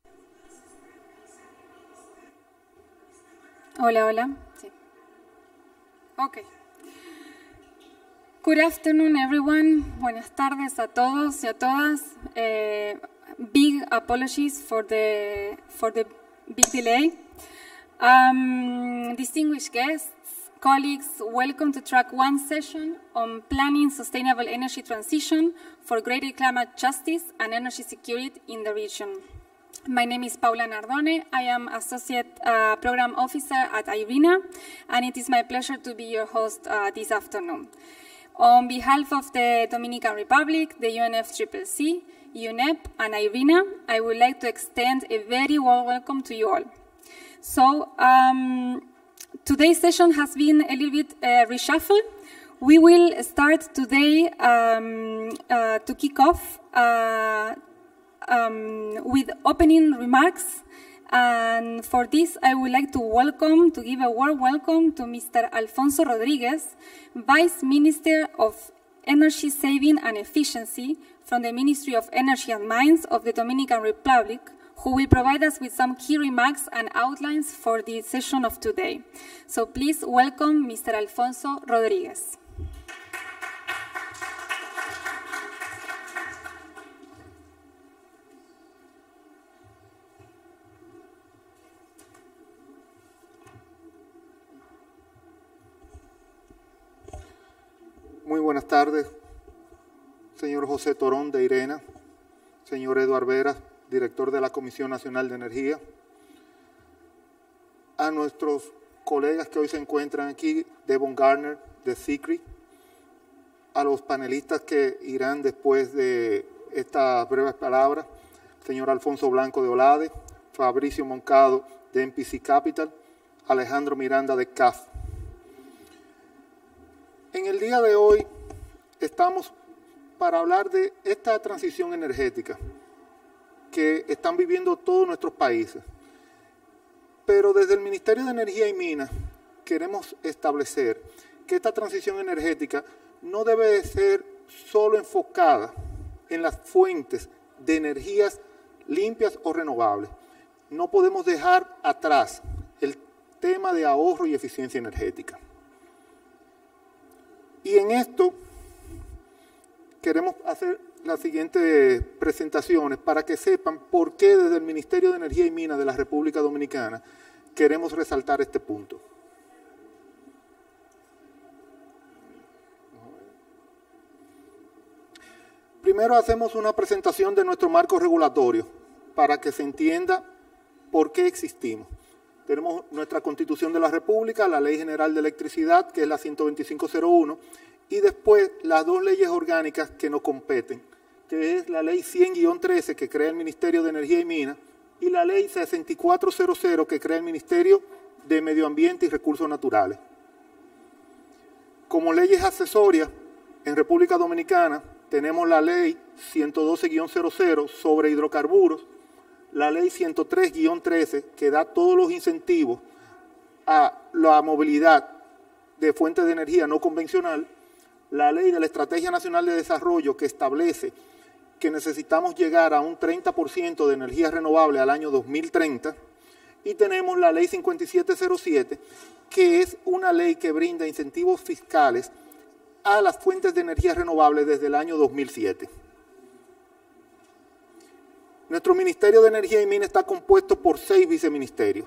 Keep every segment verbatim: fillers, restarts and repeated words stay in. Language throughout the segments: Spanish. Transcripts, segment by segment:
Hola, hola. Sí. Okay. Good afternoon, everyone. Buenas tardes a todos y a todas. Uh, big apologies for the for the big delay. Um, distinguished guests, colleagues, welcome to track one session on planning sustainable energy transition for greater climate justice and energy security in the region. My name is Paula Nardone. I am Associate uh, Program Officer at IRENA, and it is my pleasure to be your host uh, this afternoon. On behalf of the Dominican Republic, the U N F C C C, U N E P, and IRENA, I would like to extend a very warm welcome to you all. So, um, today's session has been a little bit uh, reshuffled. We will start today um, uh, to kick off uh, um, with opening remarks. And for this, I would like to welcome, to give a warm welcome to Mister Alfonso Rodriguez, Vice Minister of Energy Saving and Efficiency from the Ministry of Energy and Mines of the Dominican Republic, who will provide us with some key remarks and outlines for the session of today. So please welcome Mister Alfonso Rodriguez. Muy buenas tardes, señor José Torón de IRENA, señor Eduardo Vera, director de la Comisión Nacional de Energía, a nuestros colegas que hoy se encuentran aquí, Devon Garner, de S I C R I, a los panelistas que irán después de estas breves palabras, señor Alfonso Blanco de OLADE, Fabricio Moncado de M P C Capital, Alejandro Miranda de C A F. En el día de hoy estamos para hablar de esta transición energética que están viviendo todos nuestros países. Pero desde el Ministerio de Energía y Minas queremos establecer que esta transición energética no debe de ser solo enfocada en las fuentes de energías limpias o renovables. No podemos dejar atrás el tema de ahorro y eficiencia energética. Y en esto queremos hacer las siguientes presentaciones para que sepan por qué desde el Ministerio de Energía y Minas de la República Dominicana queremos resaltar este punto. Primero hacemos una presentación de nuestro marco regulatorio para que se entienda por qué existimos. Tenemos nuestra Constitución de la República, la Ley General de Electricidad, que es la ciento veinticinco cero uno, y después las dos leyes orgánicas que nos competen, que es la Ley cien guión trece, que crea el Ministerio de Energía y Minas, y la Ley sesenta y cuatro cero cero, que crea el Ministerio de Medio Ambiente y Recursos Naturales. Como leyes accesorias, en República Dominicana tenemos la Ley ciento doce guión cero cero sobre hidrocarburos, la Ley ciento tres guión trece, que da todos los incentivos a la movilidad de fuentes de energía no convencional, la Ley de la Estrategia Nacional de Desarrollo, que establece que necesitamos llegar a un treinta por ciento de energía renovable al año dos mil treinta, y tenemos la Ley cincuenta y siete cero siete, que es una ley que brinda incentivos fiscales a las fuentes de energía renovable desde el año dos mil siete. Nuestro Ministerio de Energía y Minas está compuesto por seis viceministerios,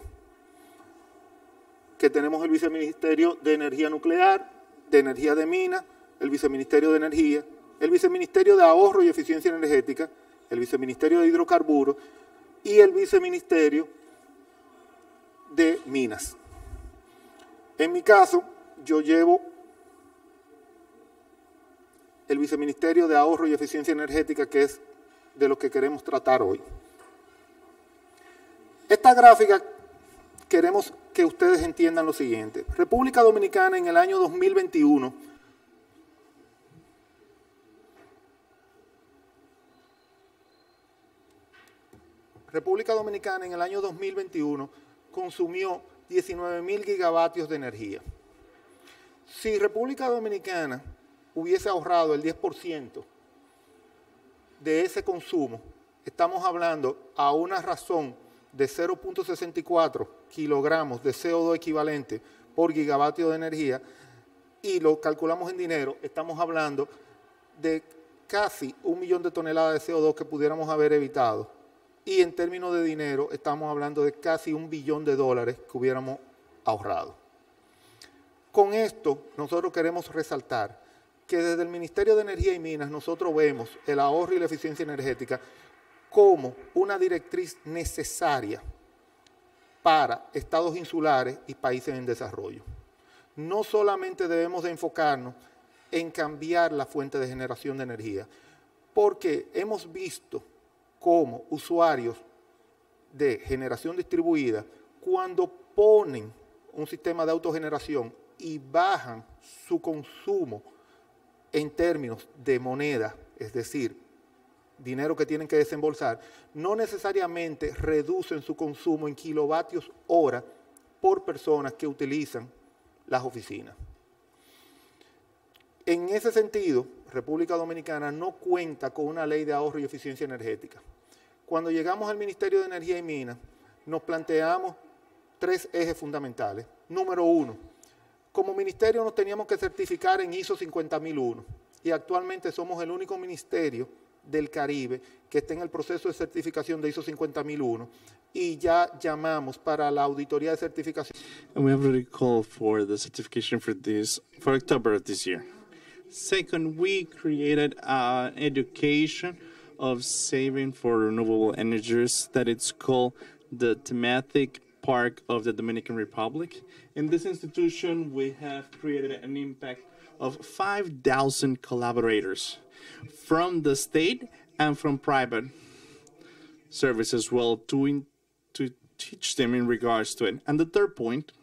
que tenemos el Viceministerio de Energía Nuclear, de Energía de Minas, el Viceministerio de Energía, el Viceministerio de Ahorro y Eficiencia Energética, el Viceministerio de Hidrocarburos y el Viceministerio de Minas. En mi caso, yo llevo el Viceministerio de Ahorro y Eficiencia Energética, que es de lo que queremos tratar hoy. Esta gráfica queremos que ustedes entiendan lo siguiente. República Dominicana en el año dos mil veintiuno República Dominicana en el año dos mil veintiuno consumió diecinueve mil gigavatios de energía. Si República Dominicana hubiese ahorrado el diez por ciento de ese consumo estamos hablando a una razón de cero punto sesenta y cuatro kilogramos de C O dos equivalente por gigavatio de energía, y lo calculamos en dinero, estamos hablando de casi un millón de toneladas de C O dos que pudiéramos haber evitado. Y en términos de dinero, estamos hablando de casi un billón de dólares que hubiéramos ahorrado. Con esto, nosotros queremos resaltar que desde el Ministerio de Energía y Minas nosotros vemos el ahorro y la eficiencia energética como una directriz necesaria para estados insulares y países en desarrollo. No solamente debemos de enfocarnos en cambiar la fuente de generación de energía, porque hemos visto cómo usuarios de generación distribuida, cuando ponen un sistema de autogeneración y bajan su consumo en términos de moneda, es decir, dinero que tienen que desembolsar, no necesariamente reducen su consumo en kilovatios hora por personas que utilizan las oficinas. En ese sentido, República Dominicana no cuenta con una ley de ahorro y eficiencia energética. Cuando llegamos al Ministerio de Energía y Minas, nos planteamos tres ejes fundamentales. Número uno, como ministerio nos teníamos que certificar en I S O cincuenta mil uno y actualmente somos el único ministerio del Caribe que está en el proceso de certificación de I S O cincuenta mil uno y ya llamamos para la auditoría de certificación. And we have already called for the certification for this for October of this year. Second, we created an education of saving for renewable energies that it's called the Thematic Park of the Dominican Republic. In this institution, we have created an impact of five thousand collaborators from the state and from private service as well to, in, to teach them in regards to it. And the third point,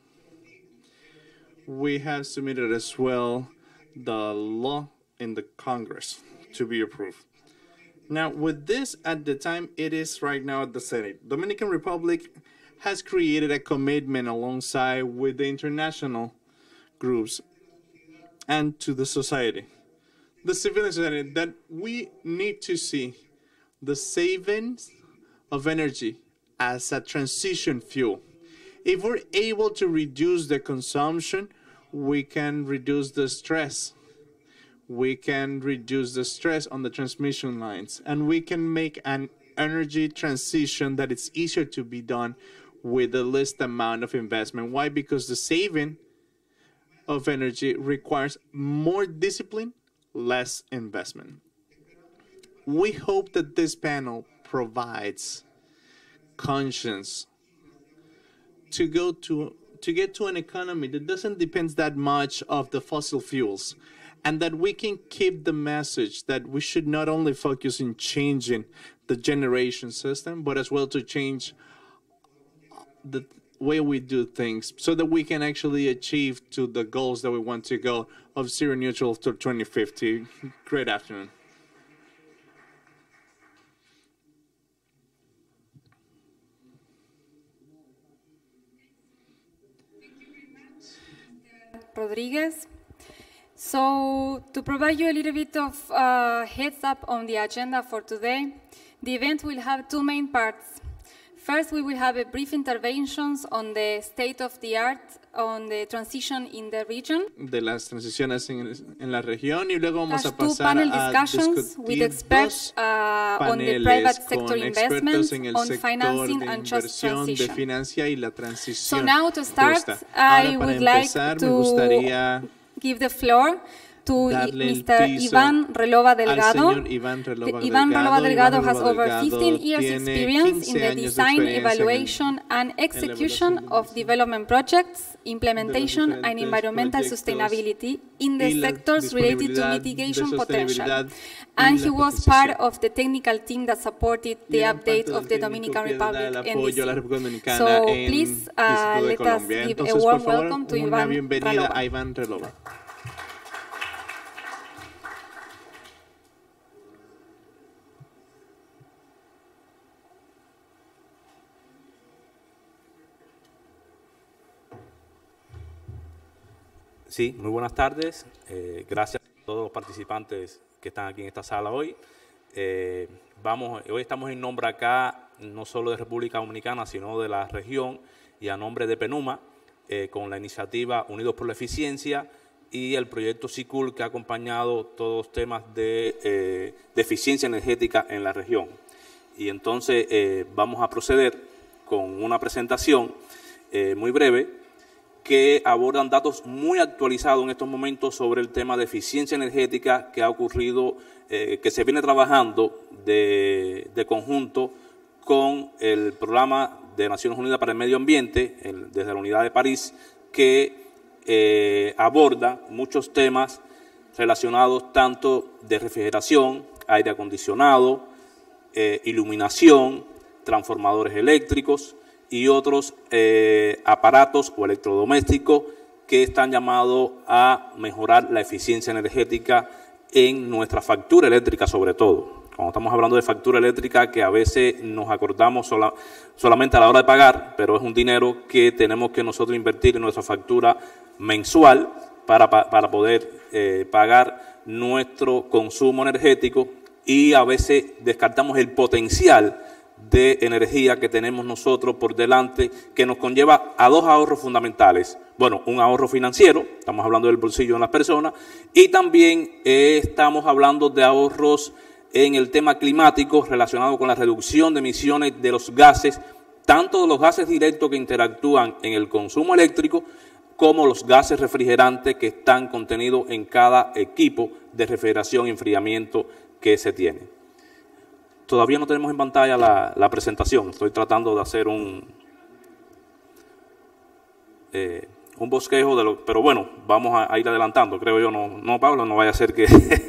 we have submitted as well the law in the Congress to be approved. Now, with this, at the time, it is right now at the Senate. Dominican Republic has created a commitment alongside with the international groups and to the society, the civil society, that we need to see the savings of energy as a transition fuel. If we're able to reduce the consumption, we can reduce the stress. We can reduce the stress on the transmission lines, and we can make an energy transition that it's easier to be done with the least amount of investment. Why? Because the saving of energy requires more discipline, less investment. We hope that this panel provides conscience to go to to get to an economy that doesn't depend that much of the fossil fuels, and that we can keep the message that we should not only focus in changing the generation system, but as well to change the way we do things so that we can actually achieve to the goals that we want to go of zero neutral to twenty fifty. Great afternoon. Rodriguez. So to provide you a little bit of uh, heads up on the agenda for today, the event will have two main parts. First, we will have a brief interventions on the state of the art on the transition in the region. De las transiciones en, en la región, y luego vamos a Two pasar panel a discussions with discutir experts dos uh, on the paneles private sector con expertos investment, en el on sector financing de and just inversión, de transition. financia y la So transición now to start, justa. I Ahora, para would like empezar, me to gustaría give the floor to darle el Mister piso Iván Relova al Delgado. señor Iván Relova The- Iván Delgado. Relova Delgado Iván has Relova over Delgado fifteen years tiene experience in quince the años de design, experiencia en el- evaluation, and execution of development projects, implementation, and diferentes environmental proyectos sustainability in the y la sectors related to disponibilidad de mitigation potential. sostenibilidad y And la he was potenciación. part of the technical team that supported Y the eran update parte of del the técnico Dominican que da el Republic in apoyo a la this. República Dominicana So en please Distrito uh, de let us Colombia. give Entonces, a por warm favor, welcome to una Iván bienvenida Relova. a Iván Relova. Sí, muy buenas tardes. Eh, gracias a todos los participantes que están aquí en esta sala hoy. Eh, vamos, hoy estamos en nombre acá, no solo de República Dominicana, sino de la región, y a nombre de PENUMA, eh, con la iniciativa Unidos por la Eficiencia y el proyecto SICUL, que ha acompañado todos los temas de, eh, de eficiencia energética en la región. Y entonces eh, vamos a proceder con una presentación eh, muy breve que abordan datos muy actualizados en estos momentos sobre el tema de eficiencia energética que ha ocurrido, eh, que se viene trabajando de, de conjunto con el Programa de Naciones Unidas para el Medio Ambiente, el, desde la Unidad de París, que eh, aborda muchos temas relacionados tanto de refrigeración, aire acondicionado, eh, iluminación, transformadores eléctricos y otros eh, aparatos o electrodomésticos que están llamados a mejorar la eficiencia energética en nuestra factura eléctrica, sobre todo. Cuando estamos hablando de factura eléctrica, que a veces nos acordamos sola, solamente a la hora de pagar, pero es un dinero que tenemos que nosotros invertir en nuestra factura mensual para, para poder eh, pagar nuestro consumo energético, y a veces descartamos el potencial de energía que tenemos nosotros por delante, que nos conlleva a dos ahorros fundamentales. Bueno, un ahorro financiero, estamos hablando del bolsillo de las personas, y también eh, estamos hablando de ahorros en el tema climático relacionado con la reducción de emisiones de los gases, tanto de los gases directos que interactúan en el consumo eléctrico, como los gases refrigerantes que están contenidos en cada equipo de refrigeración y enfriamiento que se tiene. Todavía no tenemos en pantalla la, la presentación. Estoy tratando de hacer un, eh, un bosquejo, de lo, pero bueno, vamos a, a ir adelantando, creo yo. No, no Pablo, no vaya a ser que,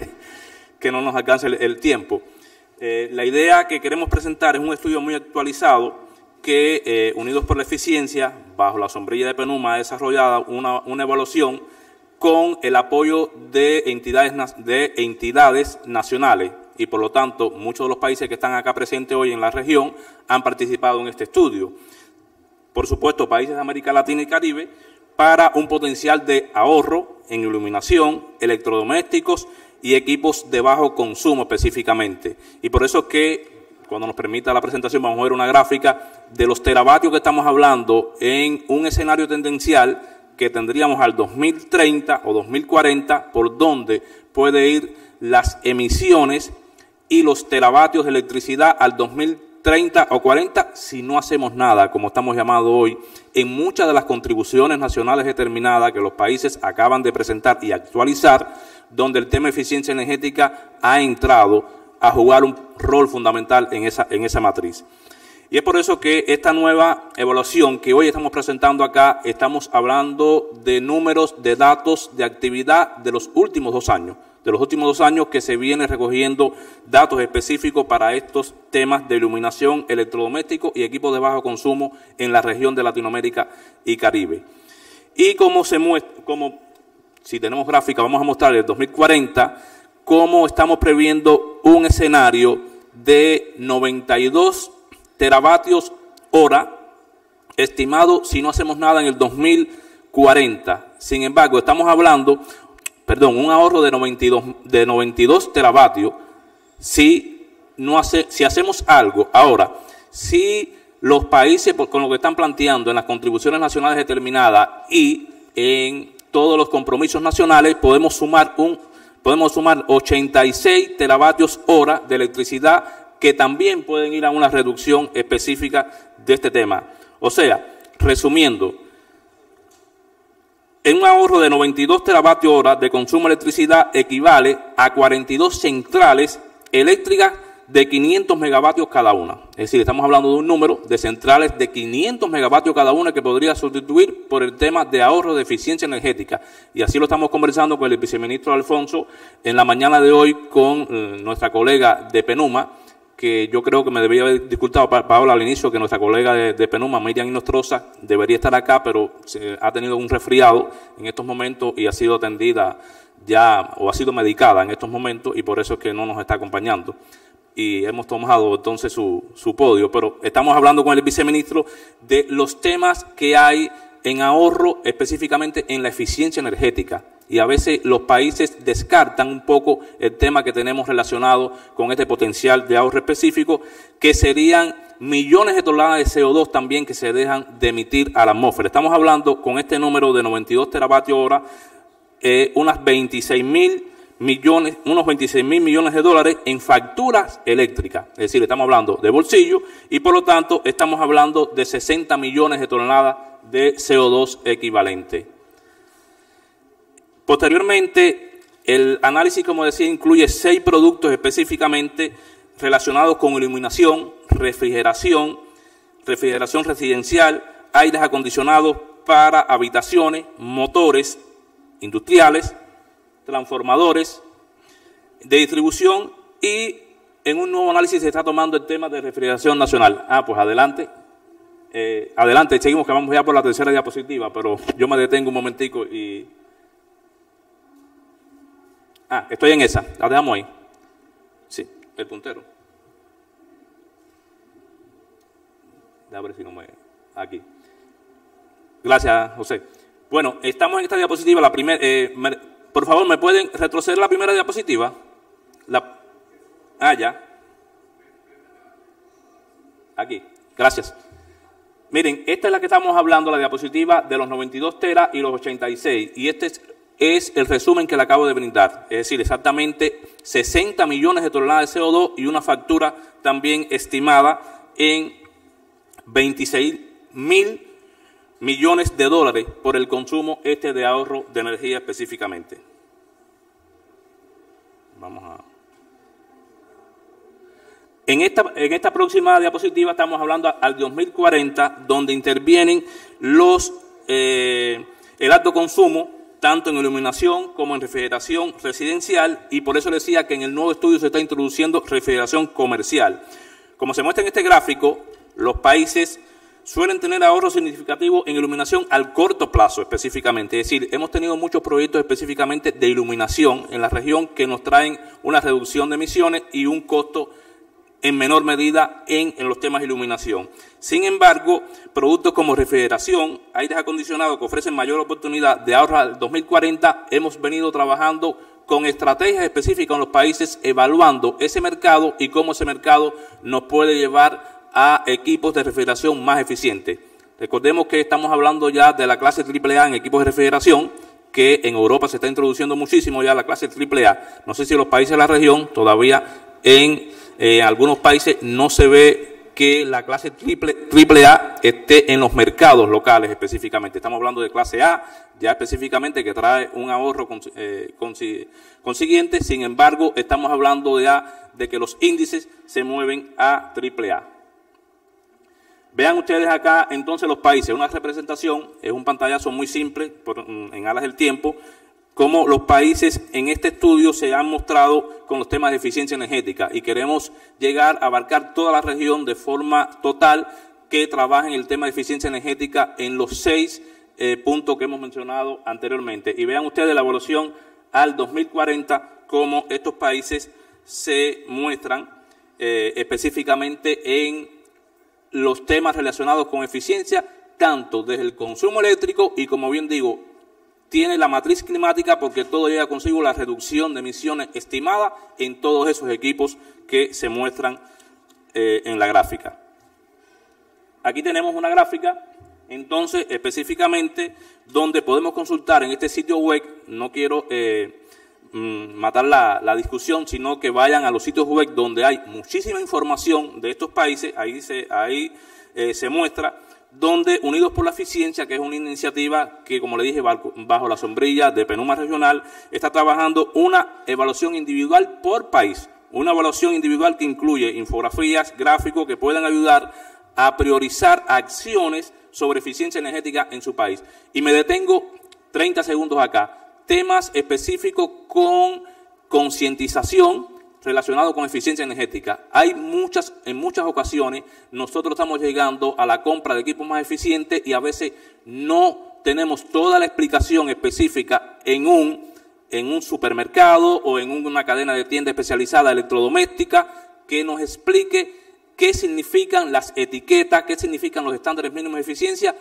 que no nos alcance el, el tiempo. Eh, la idea que queremos presentar es un estudio muy actualizado que eh, Unidos por la Eficiencia, bajo la sombrilla de PENUMA, ha desarrollado una, una evaluación con el apoyo de entidades, de entidades nacionales, y por lo tanto muchos de los países que están acá presentes hoy en la región han participado en este estudio. Por supuesto, países de América Latina y Caribe, para un potencial de ahorro en iluminación, electrodomésticos y equipos de bajo consumo específicamente. Y por eso es que, cuando nos permita la presentación, vamos a ver una gráfica de los teravatios que estamos hablando en un escenario tendencial que tendríamos al dos mil treinta o dos mil cuarenta, por donde puede ir las emisiones y los teravatios de electricidad al dos mil treinta o cuarenta si no hacemos nada, como estamos llamados hoy, en muchas de las contribuciones nacionales determinadas que los países acaban de presentar y actualizar, donde el tema de eficiencia energética ha entrado a jugar un rol fundamental en esa, en esa matriz. Y es por eso que esta nueva evaluación que hoy estamos presentando acá, estamos hablando de números, de datos, de actividad de los últimos dos años. De los últimos dos años que se viene recogiendo datos específicos para estos temas de iluminación, electrodomésticos y equipos de bajo consumo en la región de Latinoamérica y Caribe. Y como se muestra, como si tenemos gráfica, vamos a mostrar el dos mil cuarenta, cómo estamos previendo un escenario de noventa y dos teravatios hora, estimado si no hacemos nada en el dos mil cuarenta. Sin embargo, estamos hablando, perdón, un ahorro de noventa y dos, de noventa y dos teravatios si, no hace, si hacemos algo. Ahora, si los países, con lo que están planteando en las contribuciones nacionales determinadas y en todos los compromisos nacionales, podemos sumar, un, podemos sumar ochenta y seis teravatios hora de electricidad que también pueden ir a una reducción específica de este tema. O sea, resumiendo, en un ahorro de noventa y dos teravatios hora de consumo de electricidad equivale a cuarenta y dos centrales eléctricas de quinientos megavatios cada una. Es decir, estamos hablando de un número de centrales de quinientos megavatios cada una que podría sustituir por el tema de ahorro de eficiencia energética. Y así lo estamos conversando con el viceministro Alfonso en la mañana de hoy con eh, nuestra colega de PENUMA, que yo creo que me debería haber disculpado, Paola, al inicio, que nuestra colega de, de PENUMA, Miriam Inostroza, debería estar acá, pero se, ha tenido un resfriado en estos momentos y ha sido atendida ya, o ha sido medicada en estos momentos, y por eso es que no nos está acompañando. Y hemos tomado entonces su, su podio, pero estamos hablando con el viceministro de los temas que hay en ahorro, específicamente en la eficiencia energética. y a veces los países descartan un poco el tema que tenemos relacionado con este potencial de ahorro específico, que serían millones de toneladas de C O dos también que se dejan de emitir a la atmósfera. Estamos hablando con este número de noventa y dos teravatios hora, eh, unas veintiséis mil millones, unos veintiséis mil millones de dólares en facturas eléctricas. Es decir, estamos hablando de bolsillo y por lo tanto estamos hablando de sesenta millones de toneladas de C O dos equivalente. Posteriormente, el análisis, como decía, incluye seis productos específicamente relacionados con iluminación, refrigeración, refrigeración residencial, aires acondicionados para habitaciones, motores industriales, transformadores de distribución, y en un nuevo análisis se está tomando el tema de refrigeración nacional. Ah, pues adelante. Eh, adelante, seguimos que vamos ya por la tercera diapositiva, pero yo me detengo un momentico y... Ah, estoy en esa, la dejamos ahí. Sí, el puntero. A ver si no me... Aquí. Gracias, José. Bueno, estamos en esta diapositiva, la primera... Eh, me... Por favor, ¿me pueden retroceder la primera diapositiva? La... Ah, ya. Aquí, gracias. Miren, esta es la que estamos hablando, la diapositiva de los noventa y dos teras y los ochenta y seis. Y este es, es el resumen que le acabo de brindar. Es decir, exactamente sesenta millones de toneladas de C O dos y una factura también estimada en veintiséis mil millones de dólares por el consumo este de ahorro de energía específicamente. Vamos a... En esta, en esta próxima diapositiva estamos hablando al dos mil cuarenta, donde intervienen los, eh, el alto consumo, tanto en iluminación como en refrigeración residencial, y por eso decía que en el nuevo estudio se está introduciendo refrigeración comercial. Como se muestra en este gráfico, los países suelen tener ahorros significativos en iluminación al corto plazo específicamente. Es decir, hemos tenido muchos proyectos específicamente de iluminación en la región que nos traen una reducción de emisiones y un costo en menor medida en, en los temas de iluminación. Sin embargo, productos como refrigeración, aires acondicionados que ofrecen mayor oportunidad de ahorro al dos mil cuarenta, hemos venido trabajando con estrategias específicas en los países, evaluando ese mercado y cómo ese mercado nos puede llevar a equipos de refrigeración más eficientes. Recordemos que estamos hablando ya de la clase triple A en equipos de refrigeración, que en Europa se está introduciendo muchísimo ya la clase triple A. No sé si en los países de la región todavía en eh, algunos países no se ve que la clase triple, triple A esté en los mercados locales específicamente. Estamos hablando de clase A, ya específicamente, que trae un ahorro cons, eh, consi, consiguiente. Sin embargo, estamos hablando ya de que los índices se mueven a triple A. Vean ustedes acá entonces los países, una representación, es un pantallazo muy simple por, en alas del tiempo, cómo los países en este estudio se han mostrado con los temas de eficiencia energética, y queremos llegar a abarcar toda la región de forma total que trabaje en el tema de eficiencia energética en los seis eh, puntos que hemos mencionado anteriormente. Y vean ustedes la evolución al dos mil cuarenta, cómo estos países se muestran eh, específicamente en los temas relacionados con eficiencia, tanto desde el consumo eléctrico y, como bien digo, tiene la matriz climática, porque todo llega consigo la reducción de emisiones estimada en todos esos equipos que se muestran eh, en la gráfica. Aquí tenemos una gráfica, entonces, específicamente, donde podemos consultar en este sitio web. No quiero eh, matar la, la discusión, sino que vayan a los sitios web donde hay muchísima información de estos países. Ahí se, ahí, eh, se muestra, donde Unidos por la Eficiencia, que es una iniciativa que, como le dije, bajo la sombrilla de PENUMA Regional, está trabajando una evaluación individual por país, una evaluación individual que incluye infografías, gráficos que puedan ayudar a priorizar acciones sobre eficiencia energética en su país. Y me detengo treinta segundos acá. Temas específicos con concientización relacionados con eficiencia energética. Hay muchas, en muchas ocasiones nosotros estamos llegando a la compra de equipos más eficientes y a veces no tenemos toda la explicación específica en un, en un supermercado o en una cadena de tienda especializada electrodoméstica que nos explique qué significan las etiquetas, qué significan los estándares mínimos de eficiencia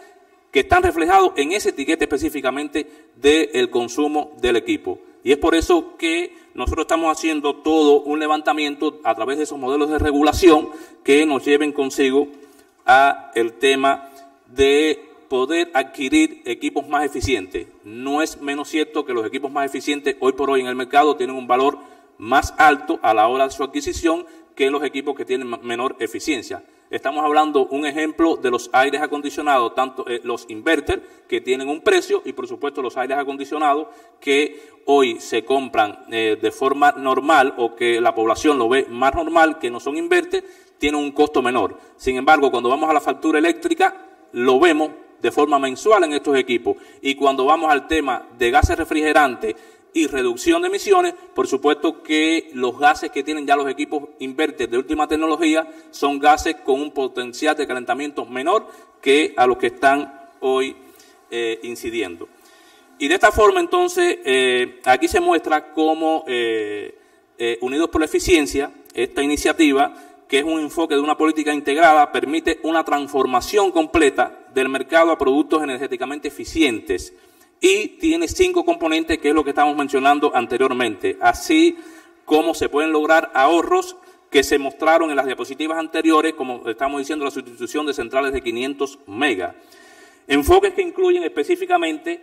que están reflejados en esa etiqueta específicamente del consumo del equipo. Y es por eso que nosotros estamos haciendo todo un levantamiento a través de esos modelos de regulación que nos lleven consigo a el tema de poder adquirir equipos más eficientes. No es menos cierto que los equipos más eficientes hoy por hoy en el mercado tienen un valor más alto a la hora de su adquisición que los equipos que tienen menor eficiencia. Estamos hablando, un ejemplo, de los aires acondicionados, tanto eh, los inverter, que tienen un precio, y por supuesto los aires acondicionados que hoy se compran eh, de forma normal o que la población lo ve más normal, que no son inverter, tienen un costo menor. Sin embargo, cuando vamos a la factura eléctrica, lo vemos de forma mensual en estos equipos. Y cuando vamos al tema de gases refrigerantes y reducción de emisiones, por supuesto que los gases que tienen ya los equipos inverter de última tecnología son gases con un potencial de calentamiento menor que a los que están hoy eh, incidiendo. Y de esta forma, entonces, eh, aquí se muestra cómo eh, eh, Unidos por la Eficiencia, esta iniciativa, que es un enfoque de una política integrada, permite una transformación completa del mercado a productos energéticamente eficientes. Y tiene cinco componentes, que es lo que estamos mencionando anteriormente, así como se pueden lograr ahorros que se mostraron en las diapositivas anteriores, como estamos diciendo, la sustitución de centrales de quinientos megas. Enfoques que incluyen específicamente,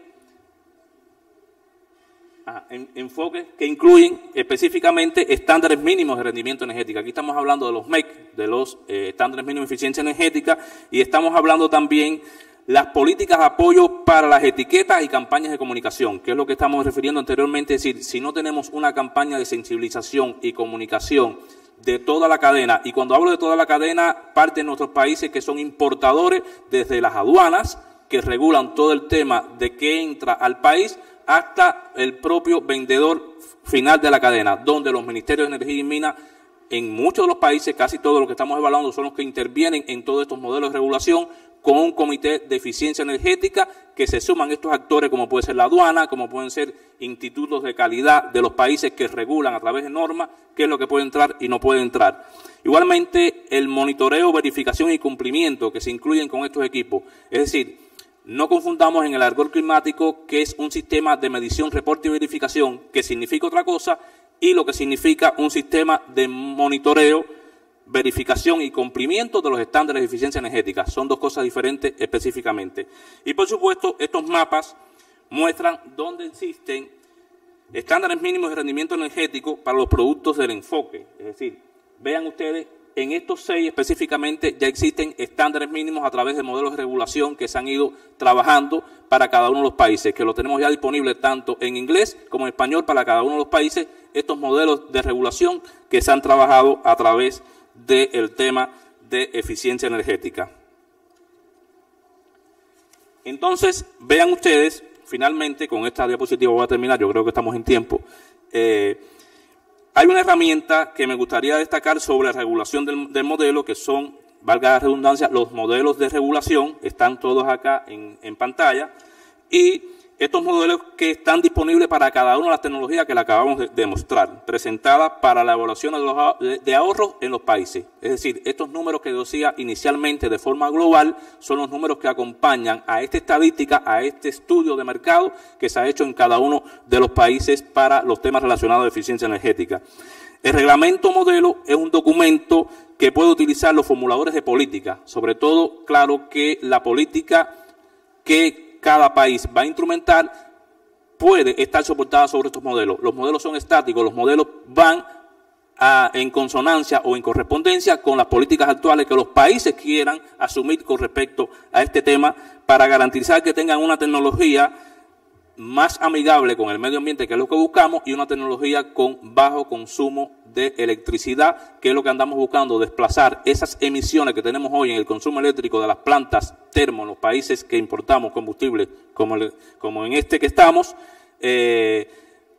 ah, en, enfoques que incluyen específicamente estándares mínimos de rendimiento energético. Aquí estamos hablando de los M E C, de los eh, estándares mínimos de eficiencia energética, y estamos hablando también las políticas de apoyo para las etiquetas y campañas de comunicación, que es lo que estamos refiriendo anteriormente, es decir, si no tenemos una campaña de sensibilización y comunicación de toda la cadena, y cuando hablo de toda la cadena, parte de nuestros países que son importadores, desde las aduanas, que regulan todo el tema de qué entra al país, hasta el propio vendedor final de la cadena, donde los ministerios de Energía y Minas, en muchos de los países, casi todos los que estamos evaluando, son los que intervienen en todos estos modelos de regulación, con un comité de eficiencia energética que se suman estos actores, como puede ser la aduana, como pueden ser institutos de calidad de los países que regulan a través de normas qué es lo que puede entrar y no puede entrar. Igualmente, el monitoreo, verificación y cumplimiento que se incluyen con estos equipos. Es decir, no confundamos en el argot climático que es un sistema de medición, reporte y verificación, que significa otra cosa, y lo que significa un sistema de monitoreo, verificación y cumplimiento de los estándares de eficiencia energética. Son dos cosas diferentes específicamente. Y por supuesto, estos mapas muestran dónde existen estándares mínimos de rendimiento energético para los productos del enfoque. Es decir, vean ustedes, en estos seis específicamente ya existen estándares mínimos a través de modelos de regulación que se han ido trabajando para cada uno de los países, que lo tenemos ya disponible tanto en inglés como en español para cada uno de los países, estos modelos de regulación que se han trabajado a través del tema de eficiencia energética. Entonces, vean ustedes, finalmente, con esta diapositiva voy a terminar, yo creo que estamos en tiempo. Eh, hay una herramienta que me gustaría destacar sobre la regulación del, del modelo, que son, valga la redundancia, los modelos de regulación, están todos acá en, en pantalla, y estos modelos que están disponibles para cada una de las tecnologías que le acabamos de, de mostrar, presentadas para la evaluación de, los, de, de ahorros en los países. Es decir, estos números que decía inicialmente de forma global son los números que acompañan a esta estadística, a este estudio de mercado que se ha hecho en cada uno de los países para los temas relacionados a eficiencia energética. El reglamento modelo es un documento que puede utilizar los formuladores de política, sobre todo, claro, que la política que cada país va a instrumentar puede estar soportada sobre estos modelos. Los modelos son estáticos, los modelos van a, en consonancia o en correspondencia con las políticas actuales que los países quieran asumir con respecto a este tema para garantizar que tengan una tecnología más amigable con el medio ambiente, que es lo que buscamos, y una tecnología con bajo consumo de electricidad, que es lo que andamos buscando, desplazar esas emisiones que tenemos hoy en el consumo eléctrico de las plantas termo en los países que importamos combustible, como, el, como en este que estamos, eh,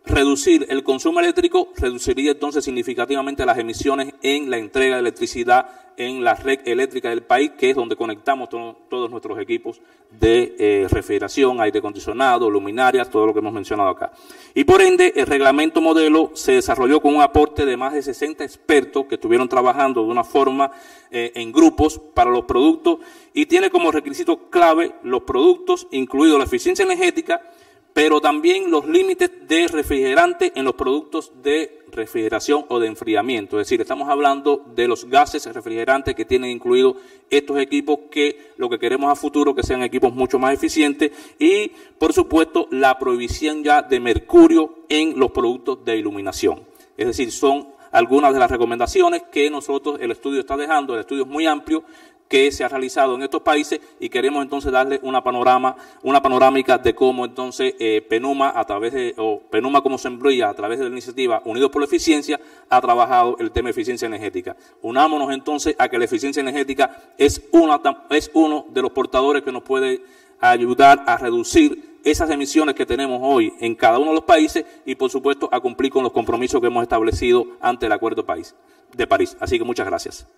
reducir el consumo eléctrico reduciría entonces significativamente las emisiones en la entrega de electricidad en la red eléctrica del país, que es donde conectamos to todos nuestros equipos de eh, refrigeración, aire acondicionado, luminarias, todo lo que hemos mencionado acá. Y por ende, el reglamento modelo se desarrolló con un aporte de más de sesenta expertos que estuvieron trabajando de una forma eh, en grupos para los productos y tiene como requisito clave los productos, incluido la eficiencia energética, pero también los límites de refrigerante en los productos de refrigeración o de enfriamiento. Es decir, estamos hablando de los gases refrigerantes que tienen incluidos estos equipos, que lo que queremos a futuro que sean equipos mucho más eficientes, y, por supuesto, la prohibición ya de mercurio en los productos de iluminación. Es decir, son algunas de las recomendaciones que nosotros, el estudio está dejando. El estudio es muy amplio, que se ha realizado en estos países, y queremos entonces darle una panorama, una panorámica de cómo entonces eh, PENUMA a través de, o PENUMA como Sembrilla a través de la iniciativa Unidos por la Eficiencia ha trabajado el tema de eficiencia energética. Unámonos entonces a que la eficiencia energética es una, es uno de los portadores que nos puede ayudar a reducir esas emisiones que tenemos hoy en cada uno de los países y, por supuesto, a cumplir con los compromisos que hemos establecido ante el Acuerdo de París. Así que muchas gracias.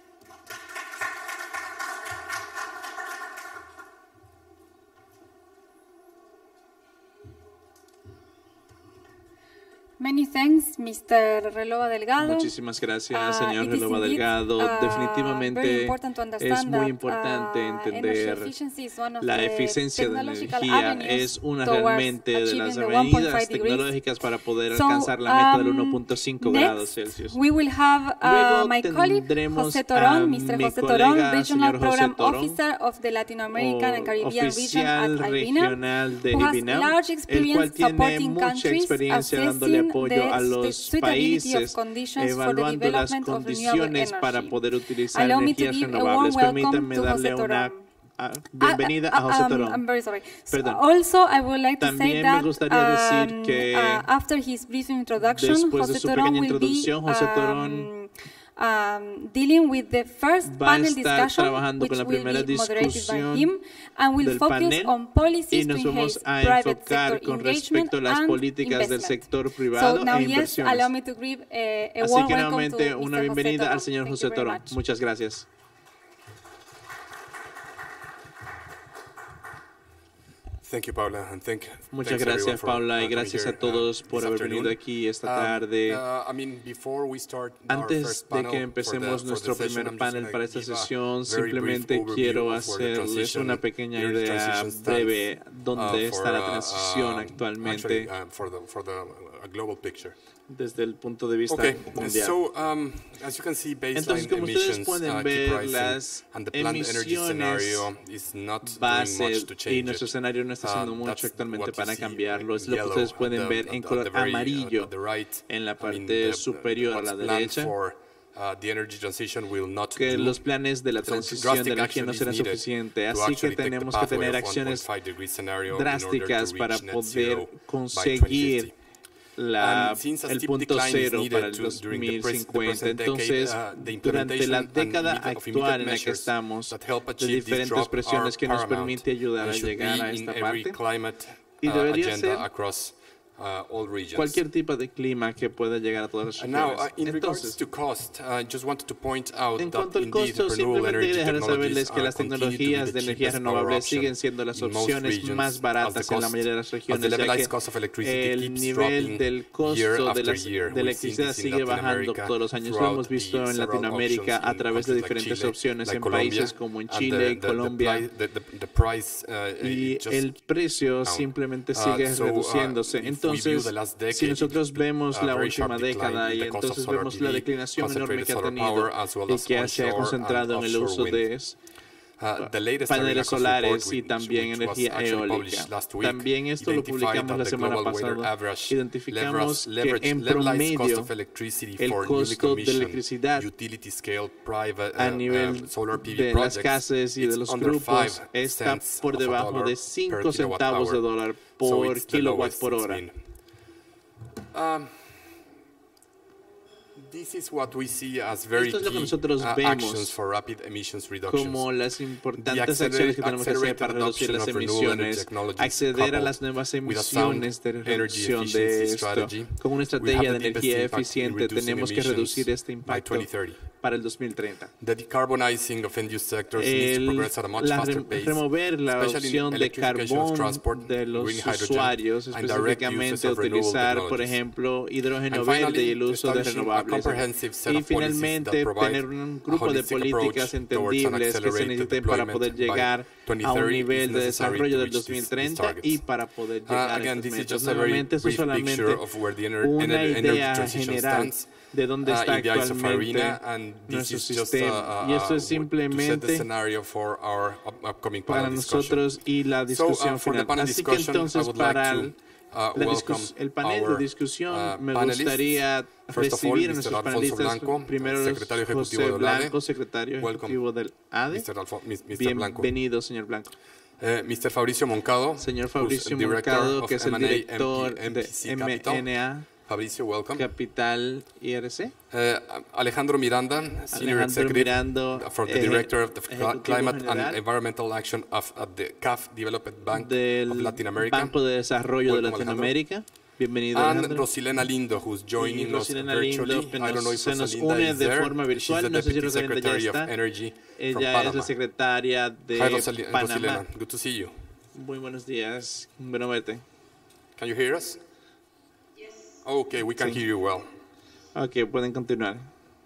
Many thanks, mister Relova Delgado. Muchísimas gracias, Uh, señor it is Relova indeed, Delgado. uh, very Definitivamente important to es understand muy that, importante uh, entender energy efficiency is one of la the eficiencia de technological energía avenues es una towards realmente de achieving las the one point avenidas five degrees. tecnológicas para poder So, alcanzar la meta del um, uno punto cinco grados next, Celsius. we will have uh, Luego my colleague tendremos José a Torón, mister mi José Torón, colega, Regional señor José Program Torón, Officer of the Latin American and Caribbean Region at oficial IBINAM, regional de who has IBINAM, large el cual experience tiene supporting mucha countries experiencia dándole assessing apoyo the a los suitability of países, conditions for the evaluando las development of renewable condiciones para energy. poder utilizar Allow me to energías give a warm renovables. welcome Permítanme to darle José una Torón. ah, bienvenida Uh, a José um, Torón. I'm very sorry. So Perdón. also, I would like to say También me that gustaría decir um, que uh, after his brief introduction, después de José su Torón pequeña will introducción, be José um, Torón um, dealing with the first va a panel estar discussion, trabajando which con la will primera be moderated by discusión him, and will del focus panel, on y policies to nos vamos enhance a private enfocar sector con engagement respecto a las and políticas del investment. sector privado So now, e yes, inversiones. allow me to give a, a Así warm que welcome nuevamente to una mister José bienvenida Torón. al señor Thank José you very Torón. much. Muchas gracias. Thank you, Paula, and thank, Muchas gracias, Paula, y gracias a todos por haber venido aquí esta tarde. Antes de que empecemos nuestro primer panel para esta sesión, simplemente quiero hacerles una pequeña idea breve dónde está la transición actualmente desde el punto de vista okay. mundial. So, um, as you can see, Entonces, como ustedes pueden ver, las emisiones base y nuestro escenario no está haciendo mucho actualmente para cambiarlo. Es lo que ustedes pueden ver en color amarillo en la parte superior a la derecha, que los planes de la transición de energía no serán suficientes, así que tenemos que tener acciones drásticas para poder conseguir La, el punto cero para el dos mil cincuenta. Entonces, durante la década actual en la que estamos, de diferentes presiones que nos permite ayudar a llegar a esta parte, y debería ser Uh, all cualquier tipo de clima que pueda llegar a todas las regiones. Now, uh, in Entonces, to cost, uh, just wanted to point out en cuanto al costo, simplemente dejar saberles que las tecnologías de energías renovables siguen siendo las opciones más baratas en la mayoría de las regiones, ya que el nivel del costo de la electricidad sigue bajando todos los años. Lo hemos visto en Latinoamérica a través de diferentes opciones en países como en Chile, Colombia, y el precio simplemente sigue reduciéndose. Entonces, Entonces, si nosotros vemos la última década y entonces vemos la declinación enorme que ha tenido y que se ha concentrado en el uso de paneles solares y también energía eólica. También esto lo publicamos la semana pasada. Identificamos que en promedio el costo de electricidad a nivel de las casas y de los grupos está por debajo de cinco centavos de dólar por kilowatt por hora. This is what we see as very Esto es lo que key nosotros uh, vemos actions for rapid emissions reductions. como las importantes The acciones que tenemos que hacer accelerated para reducir las adoption of renewable energy emisiones, technologies acceder a las coupled nuevas with a sound emisiones de energy reducción efficiency de esto. strategy, Con una we estrategia have de the deepest energía impact in eficiente reducing tenemos que emissions reducir este by impacto twenty thirty. para el dos mil treinta. The decarbonizing of end-use sectors needs to El, progress at a much la faster re- pace, remover la especially in opción de electrification of carbón transport, de los green hydrogen, usuarios, and direct uses específicamente of renewable utilizar, por technologies. ejemplo, hidrógeno And verde finally, y el uso de establishing a renovables. comprehensive set Y of policies finalmente, that provide tener un a grupo de holistic políticas approach towards an entendibles que se accelerated necesiten para poder deployment by llegar a un twenty thirty nivel is de necessary desarrollo to del reach dos mil these- these treinta targets. y para poder Uh, llegar a again, estos this is metas. just a very Nuevamente, eso es brief picture solamente of where the ener- una ener- energy idea transition general stands de dónde uh, está in the eyes of actualmente Irina, and this nuestro is just uh, sistema. uh, Y esto es to set the simplemente scenario for our up- upcoming para panel discussion. nosotros y la So, discusión uh, for the final. panel Así que discussion, I entonces would para like el, to uh, la welcome discus- el panel our, de discusión uh, me panelists. gustaría First of all, recibir a mister nuestros Alfonso panelistas. Blanco, Primero secretario ejecutivo José de OLADE. Blanco, secretario Welcome, ejecutivo del A D E. mister Alfo- mis- mister Blanco. Bienvenido, señor Blanco. Uh, mister Fabricio Moncado, Señor who's Fabricio director Moncado, of que es el M and A director M P C de Capital. M N A Fabricio, welcome. Capital I R C. Uh, Alejandro Miranda, Senior Alejandro Executive Mirando, for the eje- Director of the ejecutivo Climate general and Environmental Action of at the C A F Development Bank del of Latin America. Banco de Desarrollo de Welcome, Latinoamérica. Bienvenido, And Alejandro. Rosilena Lindo, who's Y joining us Rosilena virtually. Lindo, que I don't know if nos- se nos Rosalinda une is de there. forma She's virtual. the No sé si Deputy Rosalinda ya Secretary of está. Energy from Ella es Panama. la secretaria de Hi, Rosali- Panamá. Rosilena. Good to see you. Muy buenos días. Bueno verte. Can you hear us? Yes. Okay, we can Sí. hear you well. Ok, pueden continuar.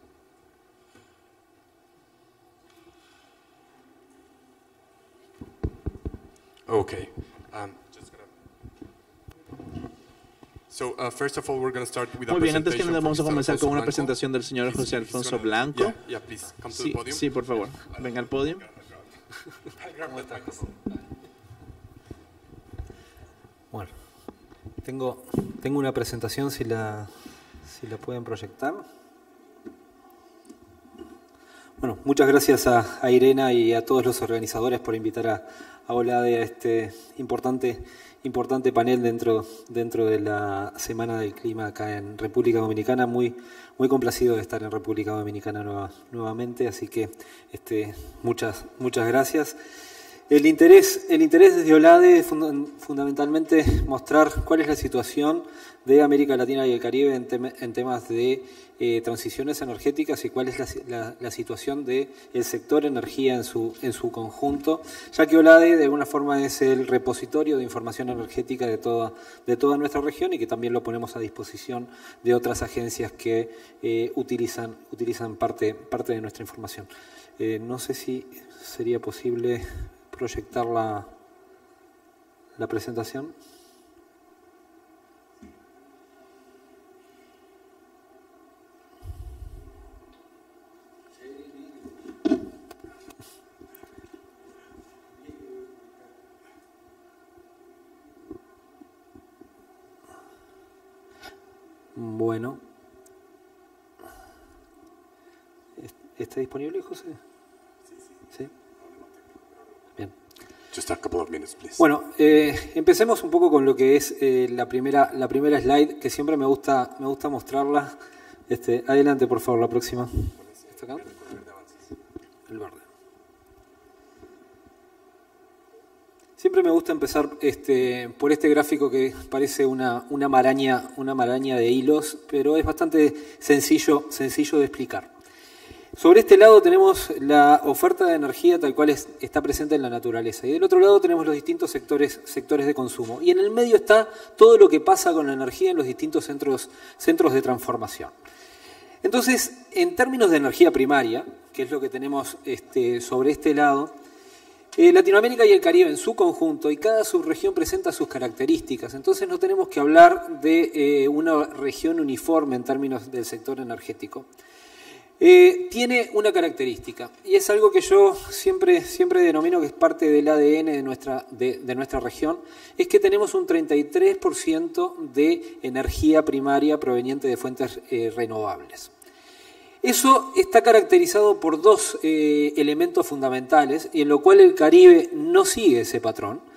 Okay. Um, just gonna... So, uh, first of all, we're going to start with a Muy bien, antes que presentation nada from vamos a mister comenzar Alfonso con una Blanco. presentación del señor He's- José he's Alfonso gonna- Blanco. Yeah, yeah, please, come to Sí, the podium. sí, por favor. Venga al podio. Bueno, tengo, tengo una presentación, si la, si la pueden proyectar. Bueno, muchas gracias a, a Irena y a todos los organizadores por invitar a, a OLADE a este importante, importante panel dentro, dentro de la Semana del Clima acá en República Dominicana. Muy, muy complacido de estar en República Dominicana nueva, nuevamente, así que este, muchas, muchas gracias. El interés, el interés desde OLADE es funda- fundamentalmente mostrar cuál es la situación de América Latina y el Caribe en, tem- en temas de eh, transiciones energéticas y cuál es la, la, la situación del sector energía en su, en su conjunto, ya que OLADE de alguna forma es el repositorio de información energética de toda, de toda nuestra región y que también lo ponemos a disposición de otras agencias que eh, utilizan, utilizan parte, parte de nuestra información. Eh, no sé si sería posible proyectar la, la presentación. Bueno. ¿Está disponible, José? Sí. Bien. Just a couple of minutes, please. Bueno, eh, empecemos un poco con lo que es eh, la primera la primera slide, que siempre me gusta me gusta mostrarla. Este, adelante, por favor, la próxima. ¿Está acá? El verde. Siempre me gusta empezar este, por este gráfico que parece una, una maraña, una maraña de hilos, pero es bastante sencillo, sencillo de explicar. Sobre este lado tenemos la oferta de energía tal cual es, está presente en la naturaleza. Y del otro lado tenemos los distintos sectores, sectores de consumo. Y en el medio está todo lo que pasa con la energía en los distintos centros, centros de transformación. Entonces, en términos de energía primaria, que es lo que tenemos este, sobre este lado, eh, Latinoamérica y el Caribe en su conjunto, y cada subregión presenta sus características. Entonces no tenemos que hablar de eh, una región uniforme en términos del sector energético. Eh, tiene una característica, y es algo que yo siempre, siempre denomino que es parte del A D N de nuestra, de, de nuestra región, es que tenemos un treinta y tres por ciento de energía primaria proveniente de fuentes eh, renovables. Eso está caracterizado por dos eh, elementos fundamentales, y en lo cual el Caribe no sigue ese patrón,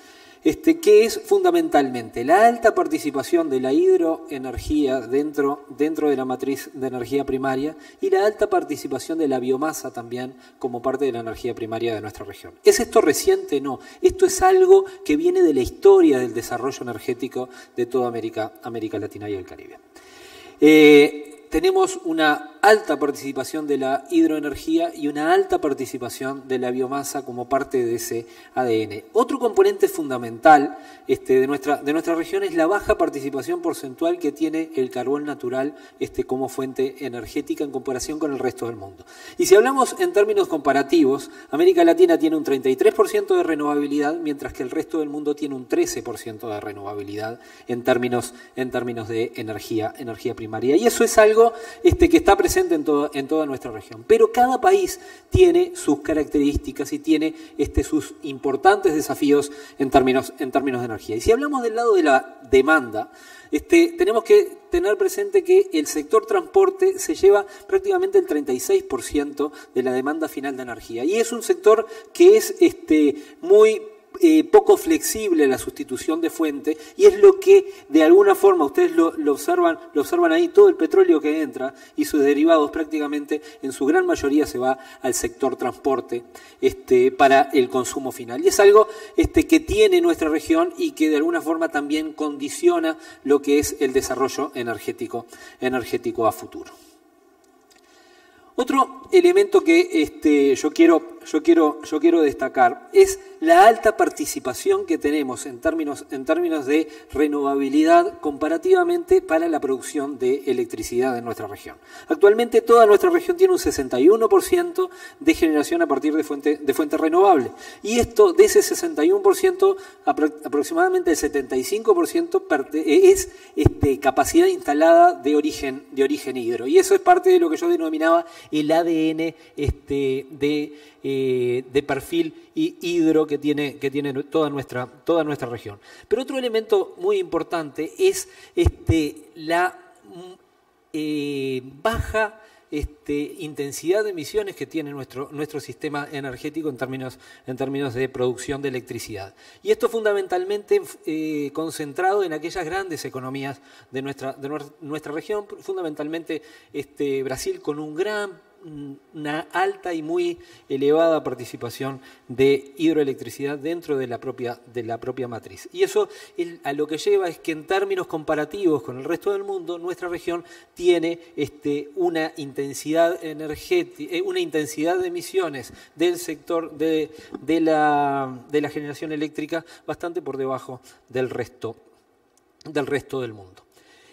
este, que es fundamentalmente la alta participación de la hidroenergía dentro, dentro de la matriz de energía primaria y la alta participación de la biomasa también como parte de la energía primaria de nuestra región. ¿Es esto reciente? No. Esto es algo que viene de la historia del desarrollo energético de toda América, América Latina y el Caribe. Eh, tenemos una alta participación de la hidroenergía y una alta participación de la biomasa como parte de ese A D N. Otro componente fundamental este, de, nuestra, de nuestra región es la baja participación porcentual que tiene el carbón natural este, como fuente energética en comparación con el resto del mundo. Y si hablamos en términos comparativos, América Latina tiene un treinta y tres por ciento de renovabilidad, mientras que el resto del mundo tiene un trece por ciento de renovabilidad en términos, en términos de energía, energía primaria. Y eso es algo este, que está presente en, todo, en toda nuestra región. Pero cada país tiene sus características y tiene este, sus importantes desafíos en términos, en términos de energía. Y si hablamos del lado de la demanda, este, tenemos que tener presente que el sector transporte se lleva prácticamente el treinta y seis por ciento de la demanda final de energía. Y es un sector que es este, muy Eh, poco flexible la sustitución de fuente, y es lo que de alguna forma ustedes lo, lo observan lo observan ahí, todo el petróleo que entra y sus derivados prácticamente en su gran mayoría se va al sector transporte este, para el consumo final, y es algo este, que tiene nuestra región y que de alguna forma también condiciona lo que es el desarrollo energético, energético a futuro. Otro elemento que este, yo, quiero, yo, quiero, yo quiero destacar es la alta participación que tenemos en términos, en términos de renovabilidad comparativamente para la producción de electricidad en nuestra región. Actualmente toda nuestra región tiene un sesenta y uno por ciento de generación a partir de fuente, de fuente renovable. Y esto, de ese sesenta y uno por ciento, apro aproximadamente el setenta y cinco por ciento es este, capacidad instalada de origen, de origen hidro. Y eso es parte de lo que yo denominaba el A D N este, de, eh, de perfil hidro que tiene, que tiene toda, nuestra, toda nuestra región. Pero otro elemento muy importante es este, la eh, baja este, intensidad de emisiones que tiene nuestro, nuestro sistema energético en términos, en términos de producción de electricidad. Y esto fundamentalmente eh, concentrado en aquellas grandes economías de nuestra, de nuestra región, fundamentalmente este, Brasil, con un gran una alta y muy elevada participación de hidroelectricidad dentro de la propia, de la propia matriz. Y eso el, a lo que lleva es que en términos comparativos con el resto del mundo, nuestra región tiene este, una intensidad energética, una intensidad de emisiones del sector de, de, la, de la generación eléctrica bastante por debajo del resto, del resto del mundo.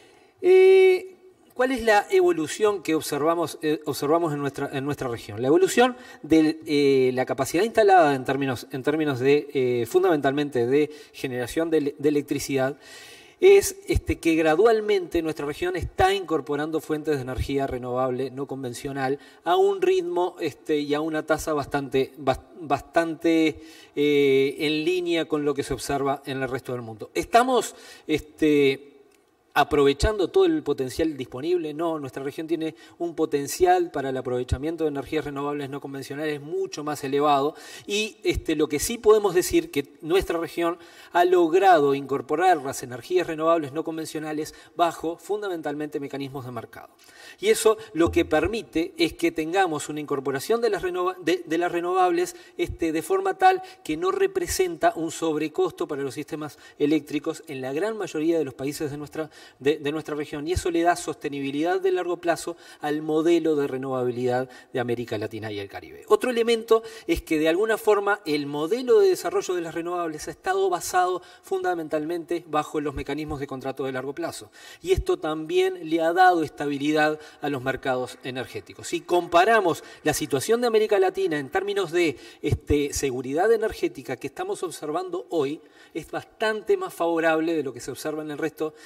Eh, ¿Cuál es la evolución que observamos, eh, observamos en, nuestra, en nuestra región? La evolución de eh, la capacidad instalada en términos, en términos de, eh, fundamentalmente, de generación de, de electricidad, es este, que gradualmente nuestra región está incorporando fuentes de energía renovable no convencional a un ritmo este, y a una tasa bastante, bastante eh, en línea con lo que se observa en el resto del mundo. Estamos Este, aprovechando todo el potencial disponible. No, nuestra región tiene un potencial para el aprovechamiento de energías renovables no convencionales mucho más elevado, y este, lo que sí podemos decir que nuestra región ha logrado incorporar las energías renovables no convencionales bajo fundamentalmente mecanismos de mercado. Y eso lo que permite es que tengamos una incorporación de las, renova de, de las renovables este, de forma tal que no representa un sobrecosto para los sistemas eléctricos en la gran mayoría de los países de nuestra De, de nuestra región, y eso le da sostenibilidad de largo plazo al modelo de renovabilidad de América Latina y el Caribe. Otro elemento es que de alguna forma el modelo de desarrollo de las renovables ha estado basado fundamentalmente bajo los mecanismos de contrato de largo plazo, y esto también le ha dado estabilidad a los mercados energéticos. Si comparamos la situación de América Latina en términos de este, seguridad energética que estamos observando hoy, es bastante más favorable de lo que se observa en el resto, en el resto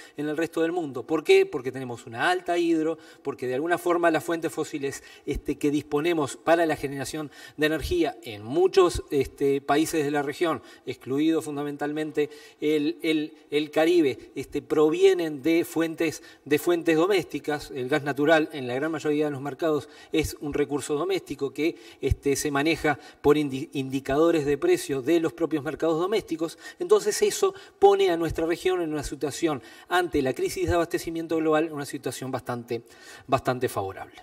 resto del mundo. ¿Por qué? Porque tenemos una alta hidro, porque de alguna forma las fuentes fósiles este, que disponemos para la generación de energía en muchos este, países de la región, excluido fundamentalmente el, el, el Caribe, este, provienen de fuentes, de fuentes domésticas. El gas natural en la gran mayoría de los mercados es un recurso doméstico que este, se maneja por indi indicadores de precio de los propios mercados domésticos. Entonces eso pone a nuestra región en una situación, ante la crisis de abastecimiento global, una situación bastante, bastante favorable.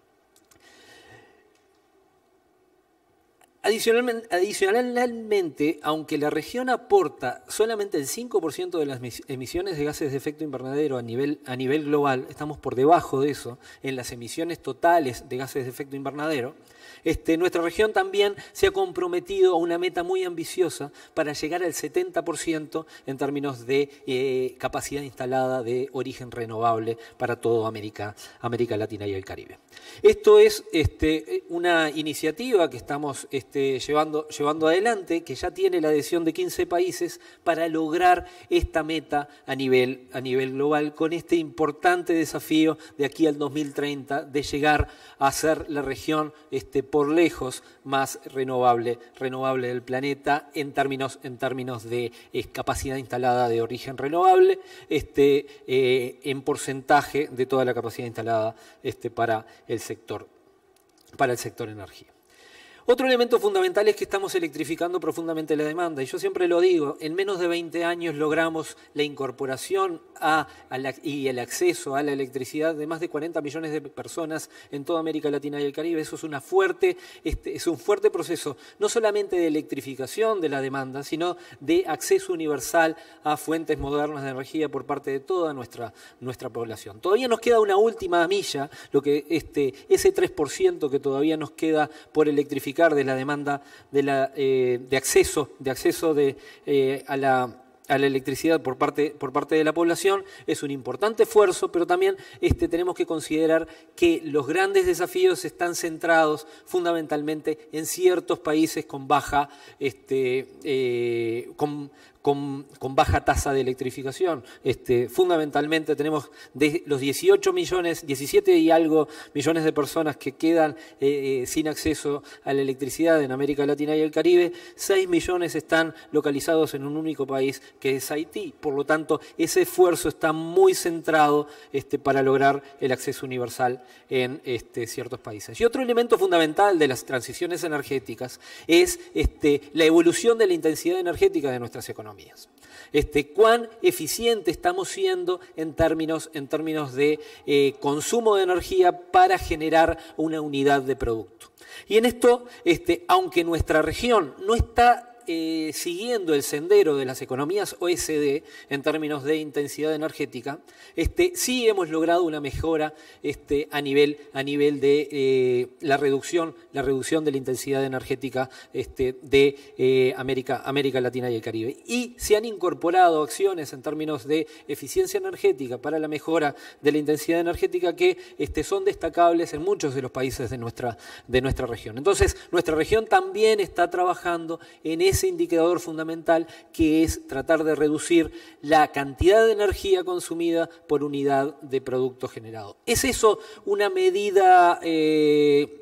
Adicionalmente, adicionalmente, aunque la región aporta solamente el cinco por ciento de las emisiones de gases de efecto invernadero a nivel, a nivel global, estamos por debajo de eso en las emisiones totales de gases de efecto invernadero, este, nuestra región también se ha comprometido a una meta muy ambiciosa para llegar al setenta por ciento en términos de eh, capacidad instalada de origen renovable para toda América, América Latina y el Caribe. Esto es este, una iniciativa que estamos este, llevando, llevando adelante, que ya tiene la adhesión de quince países para lograr esta meta a nivel, a nivel global, con este importante desafío de aquí al dos mil treinta de llegar a ser la región este, por lejos más renovable, renovable del planeta en términos, en términos de eh, capacidad instalada de origen renovable, este, eh, en porcentaje de toda la capacidad instalada este, para el sector, para el sector energía. Otro elemento fundamental es que estamos electrificando profundamente la demanda, y yo siempre lo digo, en menos de veinte años logramos la incorporación a, a la, y el acceso a la electricidad de más de cuarenta millones de personas en toda América Latina y el Caribe. Eso es, una fuerte, este, es un fuerte proceso, no solamente de electrificación de la demanda, sino de acceso universal a fuentes modernas de energía por parte de toda nuestra, nuestra población. Todavía nos queda una última milla, lo que este, ese tres por ciento que todavía nos queda por electrificar de la demanda de, la, eh, de acceso, de acceso de, eh, a, la, a la electricidad por parte, por parte de la población. Es un importante esfuerzo, pero también este, tenemos que considerar que los grandes desafíos están centrados fundamentalmente en ciertos países con baja, este, eh, con, Con, con baja tasa de electrificación. Este, fundamentalmente tenemos de los dieciocho millones, diecisiete y algo millones de personas que quedan eh, eh, sin acceso a la electricidad en América Latina y el Caribe, seis millones están localizados en un único país que es Haití. Por lo tanto, ese esfuerzo está muy centrado este, para lograr el acceso universal en este, ciertos países. Y otro elemento fundamental de las transiciones energéticas es este, la evolución de la intensidad energética de nuestras economías. Este, cuán eficiente estamos siendo en términos, en términos de eh, consumo de energía para generar una unidad de producto. Y en esto, este, aunque nuestra región no está Eh, siguiendo el sendero de las economías O E C D en términos de intensidad energética, este, sí hemos logrado una mejora este, a nivel, a nivel de eh, la, reducción, la reducción de la intensidad energética este, de eh, América, América Latina y el Caribe. Y se han incorporado acciones en términos de eficiencia energética para la mejora de la intensidad energética que este, son destacables en muchos de los países de nuestra, de nuestra región. Entonces, nuestra región también está trabajando en ese ese indicador fundamental, que es tratar de reducir la cantidad de energía consumida por unidad de producto generado. ¿Es eso una medida eh,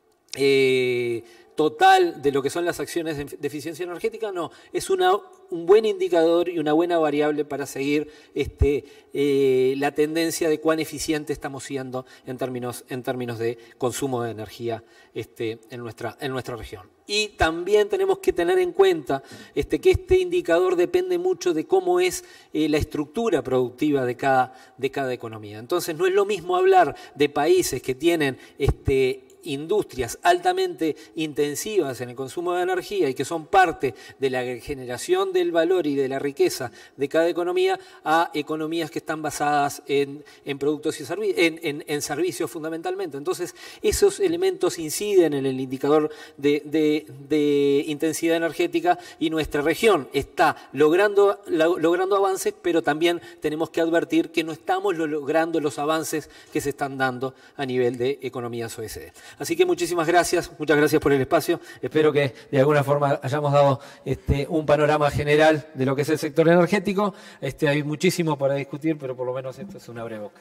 eh, total de lo que son las acciones de eficiencia energética? No, es una, un buen indicador y una buena variable para seguir este, eh, la tendencia de cuán eficiente estamos siendo en términos, en términos de consumo de energía este, en, nuestra, en nuestra región. Y también tenemos que tener en cuenta este, que este indicador depende mucho de cómo es eh, la estructura productiva de cada, de cada economía. Entonces no es lo mismo hablar de países que tienen este, industrias altamente intensivas en el consumo de energía y que son parte de la generación del valor y de la riqueza de cada economía, a economías que están basadas en, en productos y servi en, en, en servicios fundamentalmente. Entonces, esos elementos inciden en el indicador de, de, de intensidad energética, y nuestra región está logrando, lo, logrando avances, pero también tenemos que advertir que no estamos logrando los avances que se están dando a nivel de economías O E C D. Así que muchísimas gracias, muchas gracias por el espacio. Espero que de alguna forma hayamos dado este, un panorama general de lo que es el sector energético. Este, hay muchísimo para discutir, pero por lo menos esto es una breve boca.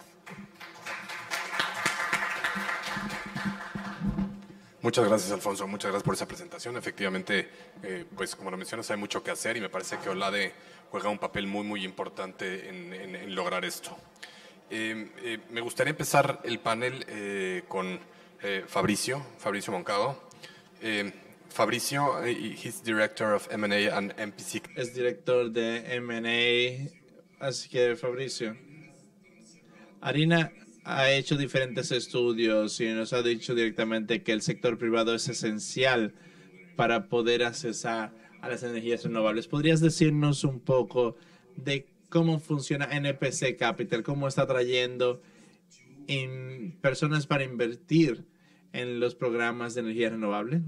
Muchas gracias, Alfonso. Muchas gracias por esa presentación. Efectivamente, eh, pues como lo mencionas, hay mucho que hacer y me parece que OLADE juega un papel muy, muy importante en, en, en lograr esto. Eh, eh, me gustaría empezar el panel eh, con eh, Fabricio, Fabricio Moncado. Eh, Fabricio, uh, he's Director of M and A and M P C. Es director de M and A, así que Fabricio. Arina ha hecho diferentes estudios y nos ha dicho directamente que el sector privado es esencial para poder accesar a las energías renovables. ¿Podrías decirnos un poco de cómo funciona N P C Capital, cómo está trayendo in personas para invertir en los programas de energía renovable?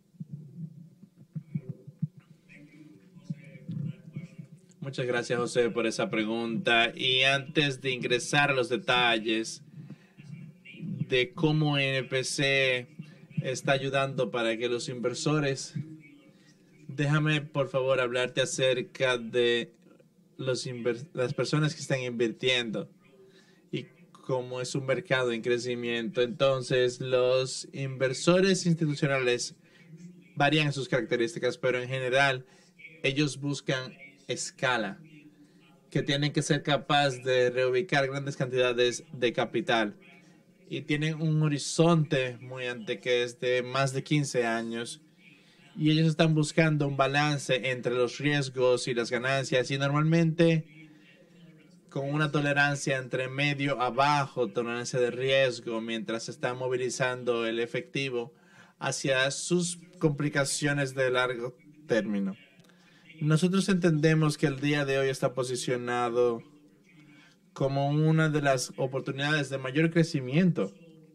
Muchas gracias, José, por esa pregunta. Y antes de ingresar a los detalles de cómo N P C está ayudando para que los inversores, déjame, por favor, hablarte acerca de los las personas que están invirtiendo y cómo es un mercado en crecimiento. Entonces, los inversores institucionales varían en sus características, pero en general, ellos buscan escala, que tienen que ser capaces de reubicar grandes cantidades de capital y tienen un horizonte muy amplio que es de más de quince años y ellos están buscando un balance entre los riesgos y las ganancias y normalmente con una tolerancia entre medio a bajo, tolerancia de riesgo, mientras están movilizando el efectivo hacia sus complicaciones de largo término. Nosotros entendemos que el día de hoy está posicionado como una de las oportunidades de mayor crecimiento.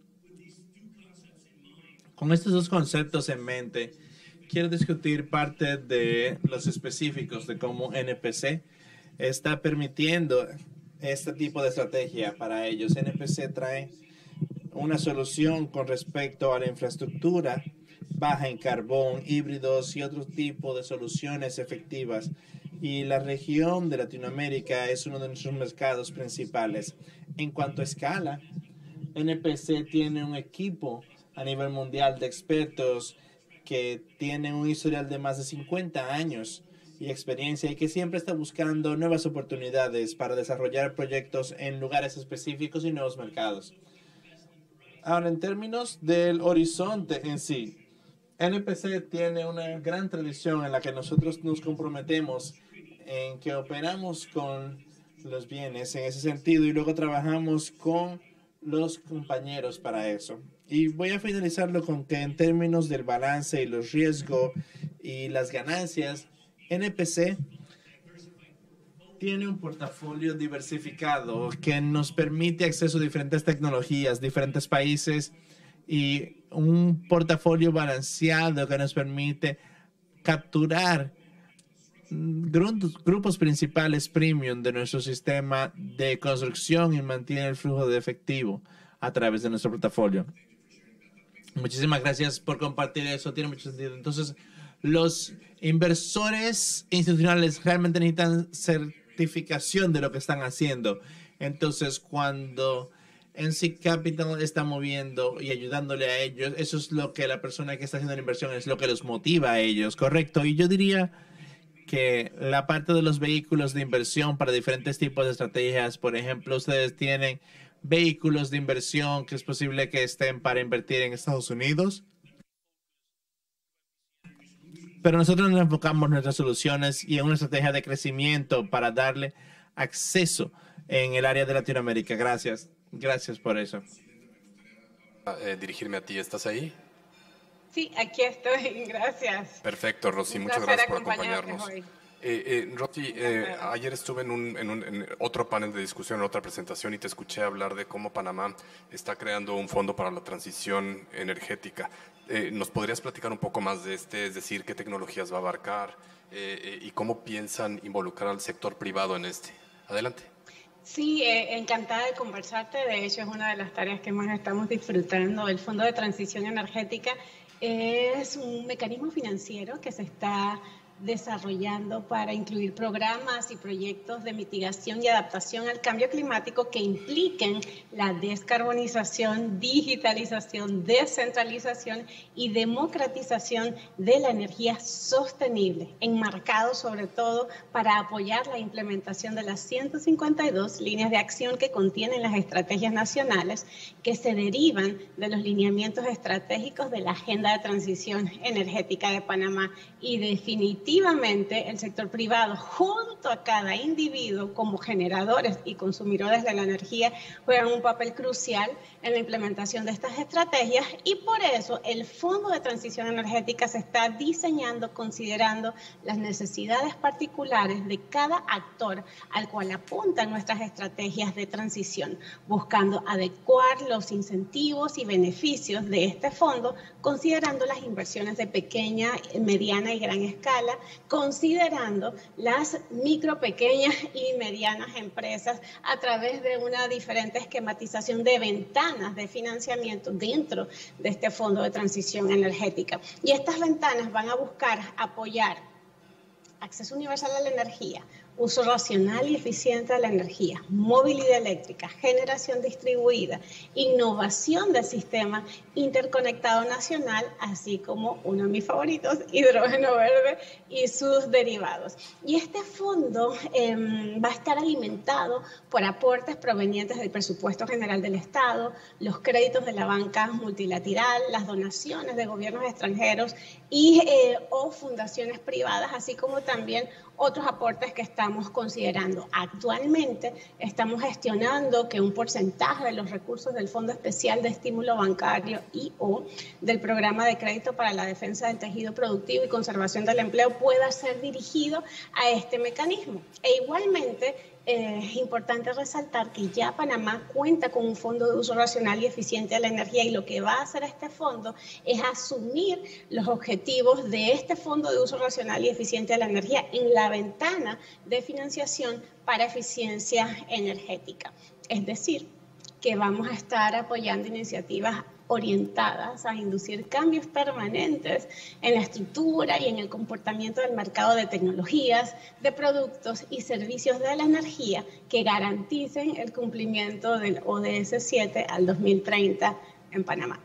Con estos dos conceptos en mente, quiero discutir parte de los específicos de cómo N P C está permitiendo este tipo de estrategia para ellos. N P C trae una solución con respecto a la infraestructura baja en carbón, híbridos y otro tipo de soluciones efectivas. Y la región de Latinoamérica es uno de nuestros mercados principales. En cuanto a escala, N P C tiene un equipo a nivel mundial de expertos que tienen un historial de más de cincuenta años y experiencia y que siempre está buscando nuevas oportunidades para desarrollar proyectos en lugares específicos y nuevos mercados. Ahora, en términos del horizonte en sí, N P C tiene una gran tradición en la que nosotros nos comprometemos en que operamos con los bienes en ese sentido y luego trabajamos con los compañeros para eso. Y voy a finalizarlo con que en términos del balance y los riesgos y las ganancias, N P C tiene un portafolio diversificado que nos permite acceso a diferentes tecnologías, diferentes países y un portafolio balanceado que nos permite capturar grupos principales premium de nuestro sistema de construcción y mantiene el flujo de efectivo a través de nuestro portafolio. Muchísimas gracias por compartir eso, tiene mucho sentido. Entonces, los inversores institucionales realmente necesitan certificación de lo que están haciendo. Entonces, cuando N C Capital está moviendo y ayudándole a ellos, eso es lo que la persona que está haciendo la inversión es lo que los motiva a ellos, ¿correcto? Y yo diría que la parte de los vehículos de inversión para diferentes tipos de estrategias, por ejemplo, ustedes tienen vehículos de inversión que es posible que estén para invertir en Estados Unidos, pero nosotros nos enfocamos en nuestras soluciones y en una estrategia de crecimiento para darle acceso en el área de Latinoamérica. Gracias. Gracias por eso. Eh, dirigirme a ti, ¿estás ahí? Sí, aquí estoy, gracias. Perfecto, Rosy, Un muchas placer gracias por acompañarnos. hoy. Eh, eh, Rosy, eh, ayer estuve en, un, en, un, en otro panel de discusión, en otra presentación, y te escuché hablar de cómo Panamá está creando un fondo para la transición energética. Eh, ¿Nos podrías platicar un poco más de este? Es decir, ¿qué tecnologías va a abarcar eh, eh, y cómo piensan involucrar al sector privado en este? Adelante. Sí, eh, encantada de conversarte. De hecho, es una de las tareas que más estamos disfrutando. El Fondo de Transición Energética es un mecanismo financiero que se está desarrollando para incluir programas y proyectos de mitigación y adaptación al cambio climático que impliquen la descarbonización, digitalización, descentralización y democratización de la energía sostenible, enmarcado sobre todo para apoyar la implementación de las ciento cincuenta y dos líneas de acción que contienen las estrategias nacionales que se derivan de los lineamientos estratégicos de la Agenda de Transición Energética de Panamá y definitivamente Efectivamente, el sector privado, junto a cada individuo como generadores y consumidores de la energía, juegan un papel crucial en la implementación de estas estrategias y por eso el Fondo de Transición Energética se está diseñando considerando las necesidades particulares de cada actor al cual apuntan nuestras estrategias de transición, buscando adecuar los incentivos y beneficios de este fondo, considerando las inversiones de pequeña, mediana y gran escala, considerando las micro, pequeñas y medianas empresas a través de una diferente esquematización de ventanas de financiamiento dentro de este Fondo de Transición Energética. Y estas ventanas van a buscar apoyar acceso universal a la energía, uso racional y eficiente de la energía, movilidad eléctrica, generación distribuida, innovación del sistema interconectado nacional, así como uno de mis favoritos, hidrógeno verde y sus derivados. Y este fondo eh, va a estar alimentado por aportes provenientes del presupuesto general del Estado, los créditos de la banca multilateral, las donaciones de gobiernos extranjeros y eh, o fundaciones privadas, así como también otros aportes que estamos considerando. Actualmente estamos gestionando que un porcentaje de los recursos del Fondo Especial de Estímulo Bancario y o del Programa de Crédito para la Defensa del Tejido Productivo y Conservación del Empleo pueda ser dirigido a este mecanismo. E igualmente, Eh, es importante resaltar que ya Panamá cuenta con un fondo de uso racional y eficiente de la energía y lo que va a hacer este fondo es asumir los objetivos de este fondo de uso racional y eficiente de la energía en la ventana de financiación para eficiencia energética. Es decir, que vamos a estar apoyando iniciativas orientadas a inducir cambios permanentes en la estructura y en el comportamiento del mercado de tecnologías, de productos y servicios de la energía que garanticen el cumplimiento del O D S siete al dos mil treinta en Panamá.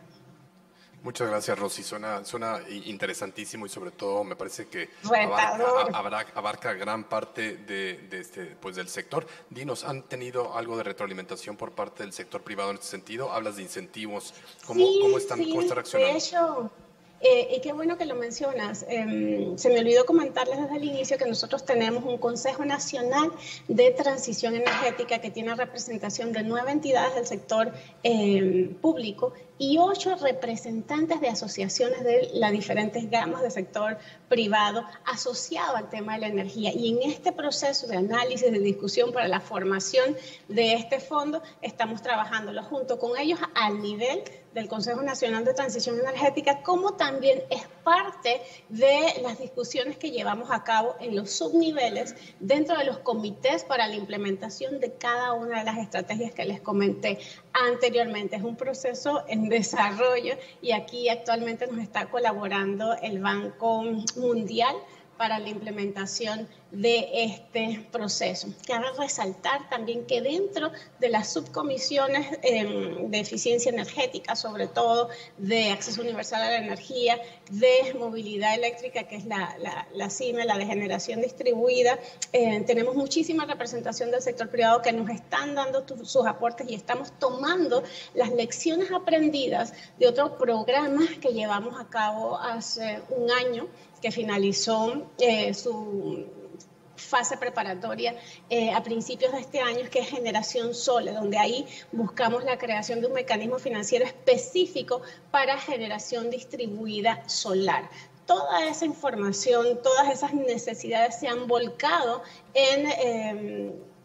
Muchas gracias, Rosy. Suena, suena interesantísimo y sobre todo me parece que Retador. abarca, abarca gran parte de, de este, pues del sector. Dinos, ¿han tenido algo de retroalimentación por parte del sector privado en este sentido? Hablas de incentivos. ¿Cómo, sí, cómo, están, sí, ¿cómo están reaccionando? De hecho, eh, y qué bueno que lo mencionas. Eh, se me olvidó comentarles desde el inicio que nosotros tenemos un Consejo Nacional de Transición Energética que tiene representación de nueve entidades del sector eh, público y ocho representantes de asociaciones de las diferentes gamas del sector privado asociado al tema de la energía. Y en este proceso de análisis, de discusión para la formación de este fondo, estamos trabajándolo junto con ellos al nivel del Consejo Nacional de Transición Energética, como también es parte de las discusiones que llevamos a cabo en los subniveles dentro de los comités para la implementación de cada una de las estrategias que les comenté anteriormente. Es un proceso en desarrollo y aquí actualmente nos está colaborando el Banco Mundial para la implementación de este proceso. Cabe resaltar también que dentro de las subcomisiones eh, de eficiencia energética, sobre todo de acceso universal a la energía, de movilidad eléctrica, que es la, la, la CIME, la de generación distribuida, eh, tenemos muchísima representación del sector privado que nos están dando tu, sus aportes y estamos tomando las lecciones aprendidas de otro programa que llevamos a cabo hace un año, que finalizó eh, su fase preparatoria eh, a principios de este año, que es Generación Sole, donde ahí buscamos la creación de un mecanismo financiero específico para generación distribuida solar. Toda esa información, todas esas necesidades se han volcado en... Eh,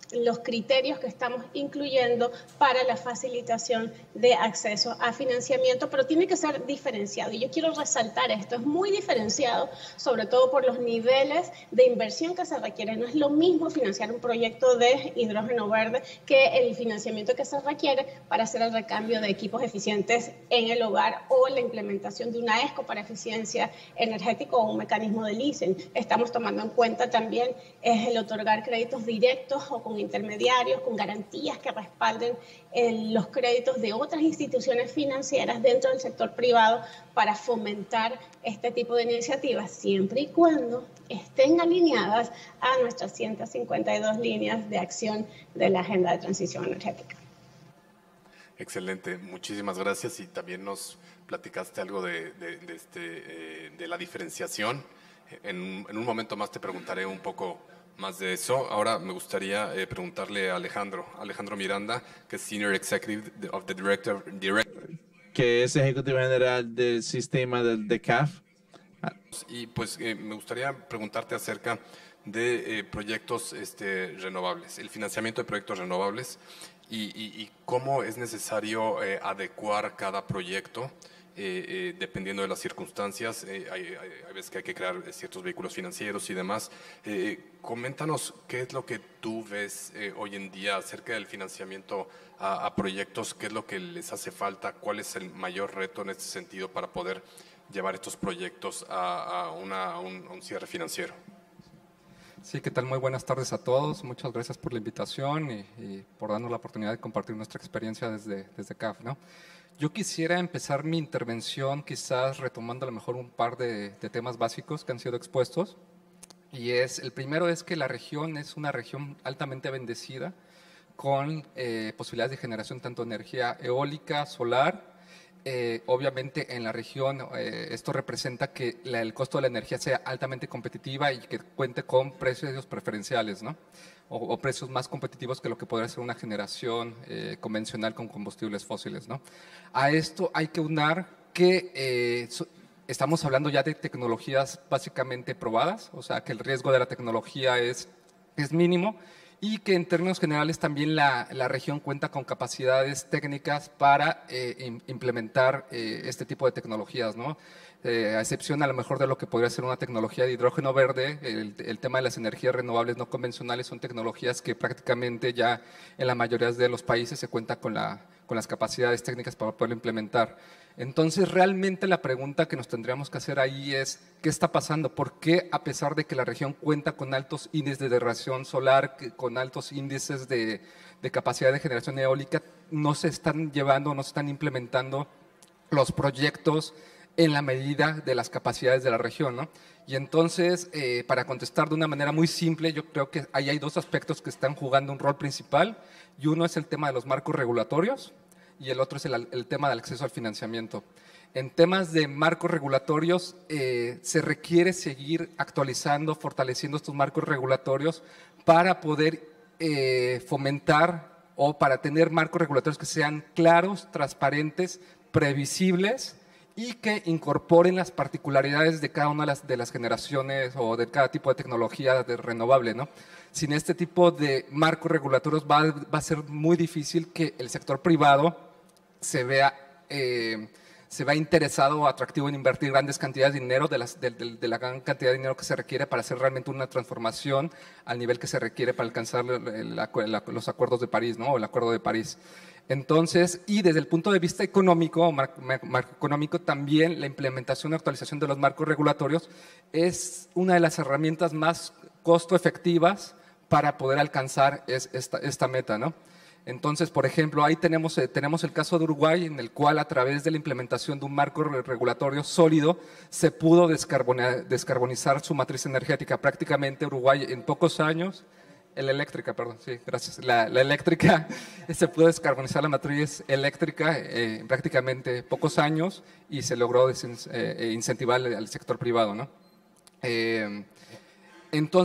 los criterios que estamos incluyendo para la facilitación de acceso a financiamiento, pero tiene que ser diferenciado. Y yo quiero resaltar esto, es muy diferenciado, sobre todo por los niveles de inversión que se requieren. No es lo mismo financiar un proyecto de hidrógeno verde que el financiamiento que se requiere para hacer el recambio de equipos eficientes en el hogar o la implementación de una ESCO para eficiencia energética o un mecanismo de leasing. Estamos tomando en cuenta también es el otorgar créditos directos o con intermediarios, con garantías que respalden eh, los créditos de otras instituciones financieras dentro del sector privado para fomentar este tipo de iniciativas, siempre y cuando estén alineadas a nuestras ciento cincuenta y dos líneas de acción de la Agenda de Transición Energética. Excelente, muchísimas gracias. Y también nos platicaste algo de, de, de, este, eh, de la diferenciación. En, en un momento más te preguntaré un poco más de eso. Ahora me gustaría eh, preguntarle a Alejandro, Alejandro Miranda, que es Senior Executive of the Director, Director. que es ejecutivo general del sistema del de C A F. Y pues eh, me gustaría preguntarte acerca de eh, proyectos este, renovables, el financiamiento de proyectos renovables y, y, y cómo es necesario eh, adecuar cada proyecto eh, eh, dependiendo de las circunstancias. Eh, hay, hay, hay veces que hay que crear ciertos vehículos financieros y demás. Eh, coméntanos qué es lo que tú ves eh, hoy en día acerca del financiamiento a, a proyectos, qué es lo que les hace falta, cuál es el mayor reto en este sentido para poder llevar estos proyectos a, a, una, a, un, a un cierre financiero. Sí, ¿qué tal? Muy buenas tardes a todos. Muchas gracias por la invitación y, y por darnos la oportunidad de compartir nuestra experiencia desde, desde C A F, ¿no? Yo quisiera empezar mi intervención quizás retomando a lo mejor un par de, de temas básicos que han sido expuestos. Y es, el primero es que la región es una región altamente bendecida con eh, posibilidades de generación tanto de energía eólica, solar. Eh, obviamente en la región eh, esto representa que la, el costo de la energía sea altamente competitiva y que cuente con precios preferenciales, ¿no? o, o precios más competitivos que lo que podría ser una generación eh, convencional con combustibles fósiles, ¿no? A esto hay que unar que eh, so, estamos hablando ya de tecnologías básicamente probadas, o sea que el riesgo de la tecnología es, es mínimo, y que en términos generales también la, la región cuenta con capacidades técnicas para eh, implementar eh, este tipo de tecnologías, ¿no? Eh, a excepción a lo mejor de lo que podría ser una tecnología de hidrógeno verde, el, el tema de las energías renovables no convencionales son tecnologías que prácticamente ya en la mayoría de los países se cuenta con, la, con las capacidades técnicas para poderlo implementar. Entonces, realmente la pregunta que nos tendríamos que hacer ahí es, ¿qué está pasando? ¿Por qué, a pesar de que la región cuenta con altos índices de radiación solar, con altos índices de, de capacidad de generación eólica, no se están llevando, no se están implementando los proyectos en la medida de las capacidades de la región, ¿no? Y entonces, eh, para contestar de una manera muy simple, yo creo que ahí hay dos aspectos que están jugando un rol principal, y uno es el tema de los marcos regulatorios, y el otro es el, el tema del acceso al financiamiento. En temas de marcos regulatorios, eh, se requiere seguir actualizando, fortaleciendo estos marcos regulatorios para poder eh, fomentar o para tener marcos regulatorios que sean claros, transparentes, previsibles y que incorporen las particularidades de cada una de las, de las generaciones o de cada tipo de tecnología de renovable, ¿no? Sin este tipo de marcos regulatorios va, va a ser muy difícil que el sector privado se vea, eh, se vea interesado o atractivo en invertir grandes cantidades de dinero, de, las, de, de, de la gran cantidad de dinero que se requiere para hacer realmente una transformación al nivel que se requiere para alcanzar el, la, la, los acuerdos de París, ¿no? O el Acuerdo de París. Entonces, y desde el punto de vista económico, marco, marco económico, también la implementación y actualización de los marcos regulatorios es una de las herramientas más costo efectivas para poder alcanzar es, esta, esta meta, ¿no? Entonces, por ejemplo, ahí tenemos, eh, tenemos el caso de Uruguay, en el cual a través de la implementación de un marco regulatorio sólido se pudo descarbonizar su matriz energética. Prácticamente Uruguay en pocos años, la eléctrica, perdón, sí, gracias, la, la eléctrica, se pudo descarbonizar la matriz eléctrica eh, en prácticamente pocos años y se logró eh, incentivar al sector privado, ¿no? Eh, entonces,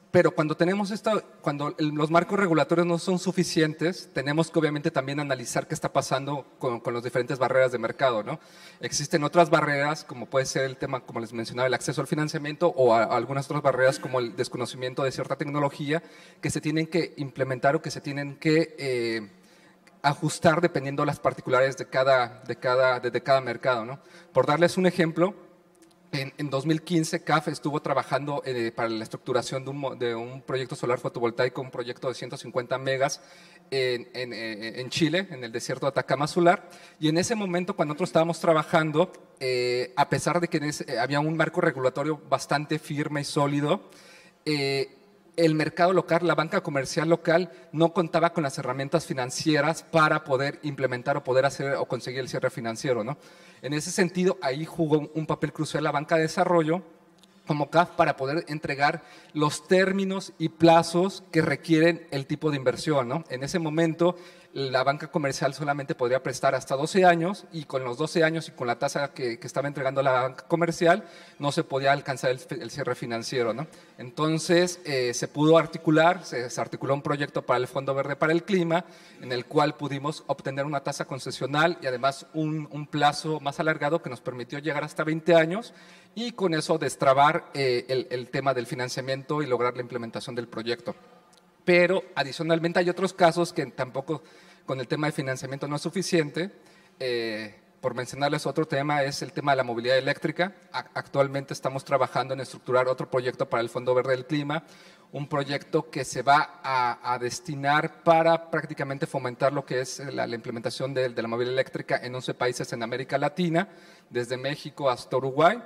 Pero cuando tenemos esto, cuando los marcos regulatorios no son suficientes, tenemos que obviamente también analizar qué está pasando con, con las diferentes barreras de mercado, ¿no? Existen otras barreras, como puede ser el tema, como les mencionaba, el acceso al financiamiento, o a, a algunas otras barreras como el desconocimiento de cierta tecnología que se tienen que implementar o que se tienen que eh, ajustar dependiendo de las particularidades de cada, de cada, de, de cada mercado, ¿no? Por darles un ejemplo, En, en dos mil quince, C A F estuvo trabajando eh, para la estructuración de un, de un proyecto solar fotovoltaico, un proyecto de ciento cincuenta megas en, en, en Chile, en el desierto de Atacama Solar. Y en ese momento, cuando nosotros estábamos trabajando, eh, a pesar de que en ese, eh, había un marco regulatorio bastante firme y sólido, eh, el mercado local, la banca comercial local, no contaba con las herramientas financieras para poder implementar o poder hacer o conseguir el cierre financiero, ¿no? En ese sentido, ahí jugó un papel crucial la banca de desarrollo como C A F para poder entregar los términos y plazos que requieren el tipo de inversión, ¿no? En ese momento, la banca comercial solamente podría prestar hasta doce años y con los doce años y con la tasa que, que estaba entregando la banca comercial no se podía alcanzar el, el cierre financiero, ¿no? Entonces, eh, se pudo articular, se, se articuló un proyecto para el Fondo Verde para el Clima, en el cual pudimos obtener una tasa concesional y además un, un plazo más alargado que nos permitió llegar hasta veinte años y con eso destrabar eh, el, el tema del financiamiento y lograr la implementación del proyecto. Pero adicionalmente hay otros casos que tampoco con el tema de financiamiento no es suficiente. Eh, por mencionarles otro tema es el tema de la movilidad eléctrica. Actualmente estamos trabajando en estructurar otro proyecto para el Fondo Verde del Clima, un proyecto que se va a, a destinar para prácticamente fomentar lo que es la, la implementación de, de la movilidad eléctrica en once países en América Latina, desde México hasta Uruguay.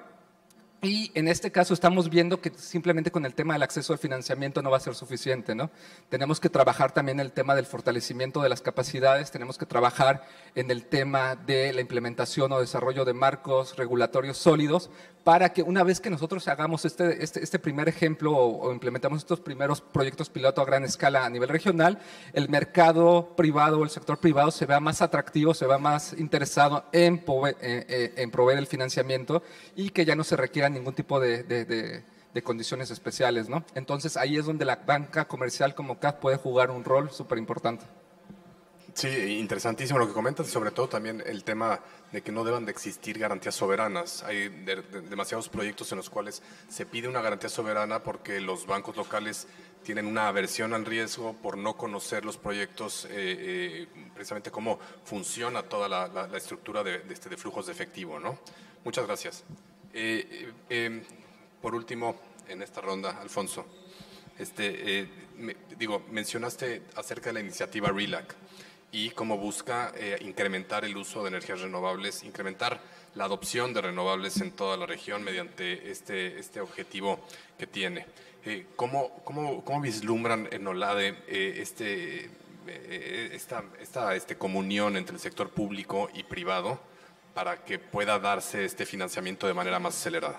Y en este caso estamos viendo que simplemente con el tema del acceso al financiamiento no va a ser suficiente, ¿no? Tenemos que trabajar también en el tema del fortalecimiento de las capacidades, tenemos que trabajar en el tema de la implementación o desarrollo de marcos regulatorios sólidos para que una vez que nosotros hagamos este, este, este primer ejemplo o, o implementamos estos primeros proyectos piloto a gran escala a nivel regional, el mercado privado o el sector privado se vea más atractivo, se vea más interesado en, proveer, en, en proveer el financiamiento y que ya no se requieran ningún tipo de, de, de, de condiciones especiales, ¿no? Entonces ahí es donde la banca comercial como C A F puede jugar un rol súper importante. Sí, interesantísimo lo que comentas, sobre todo también el tema de que no deban de existir garantías soberanas. Hay de, de, demasiados proyectos en los cuales se pide una garantía soberana porque los bancos locales tienen una aversión al riesgo por no conocer los proyectos, eh, eh, precisamente cómo funciona toda la, la, la estructura de, de, este, de flujos de efectivo, ¿no? Muchas gracias. Eh, eh, eh, por último, en esta ronda, Alfonso, este, eh, me, digo, mencionaste acerca de la iniciativa RELAC y cómo busca eh, incrementar el uso de energías renovables, incrementar la adopción de renovables en toda la región mediante este, este objetivo que tiene. Eh, ¿cómo, cómo, ¿Cómo vislumbran en OLADE eh, este, eh, esta, esta este, comunión entre el sector público y privado para que pueda darse este financiamiento de manera más acelerada?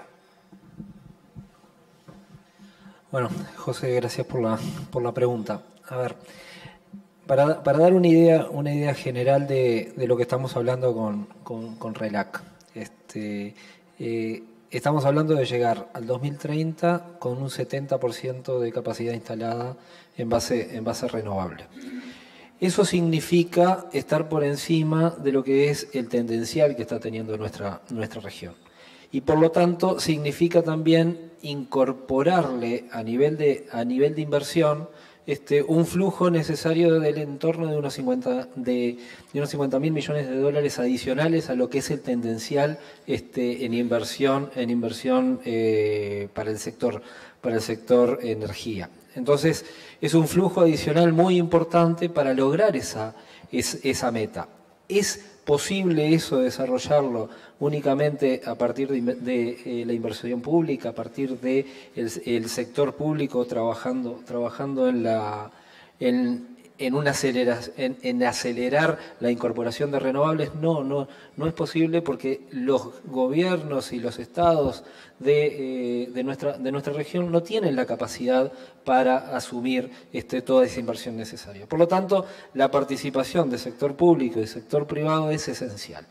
Bueno, José, gracias por la, por la pregunta. A ver, para, para dar una idea, una idea general de, de lo que estamos hablando con, con, con RELAC, este, eh, estamos hablando de llegar al dos mil treinta con un setenta por ciento de capacidad instalada en base, en base renovable. Eso significa estar por encima de lo que es el tendencial que está teniendo nuestra, nuestra región. Y por lo tanto significa también incorporarle a nivel de, a nivel de inversión este, un flujo necesario del entorno de unos cincuenta de, de unos cincuenta mil millones de dólares adicionales a lo que es el tendencial este, en inversión, en inversión eh, para el sector, para el sector energía. Entonces, es un flujo adicional muy importante para lograr esa, es, esa meta. ¿Es posible eso desarrollarlo únicamente a partir de, de eh, la inversión pública, a partir del de el sector público trabajando, trabajando en, la, en, en, una aceleración, en, en acelerar la incorporación de renovables? No, no, no es posible porque los gobiernos y los estados de, eh, de, nuestra, de nuestra región no tienen la capacidad para asumir este, toda esa inversión necesaria. Por lo tanto, la participación del sector público y del sector privado es esencial.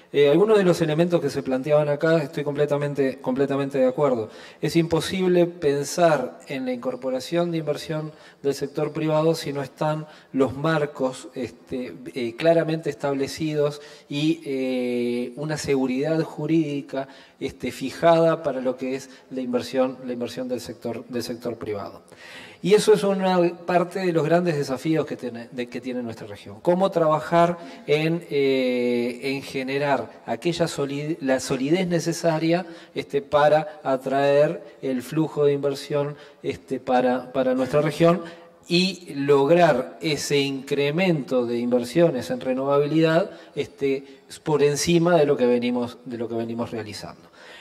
Eh, algunos de los elementos que se planteaban acá estoy completamente, completamente de acuerdo. Es imposible pensar en la incorporación de inversión del sector privado si no están los marcos este, eh, claramente establecidos y eh, una seguridad jurídica este, fijada para lo que es la inversión, la inversión del sector, del sector privado. Y eso es una parte de los grandes desafíos que tiene, de, que tiene nuestra región. Cómo trabajar en, eh, en generar aquella solidez, la solidez necesaria este, para atraer el flujo de inversión este, para, para nuestra región y lograr ese incremento de inversiones en renovabilidad este, por encima de lo que venimos, de lo que venimos realizando.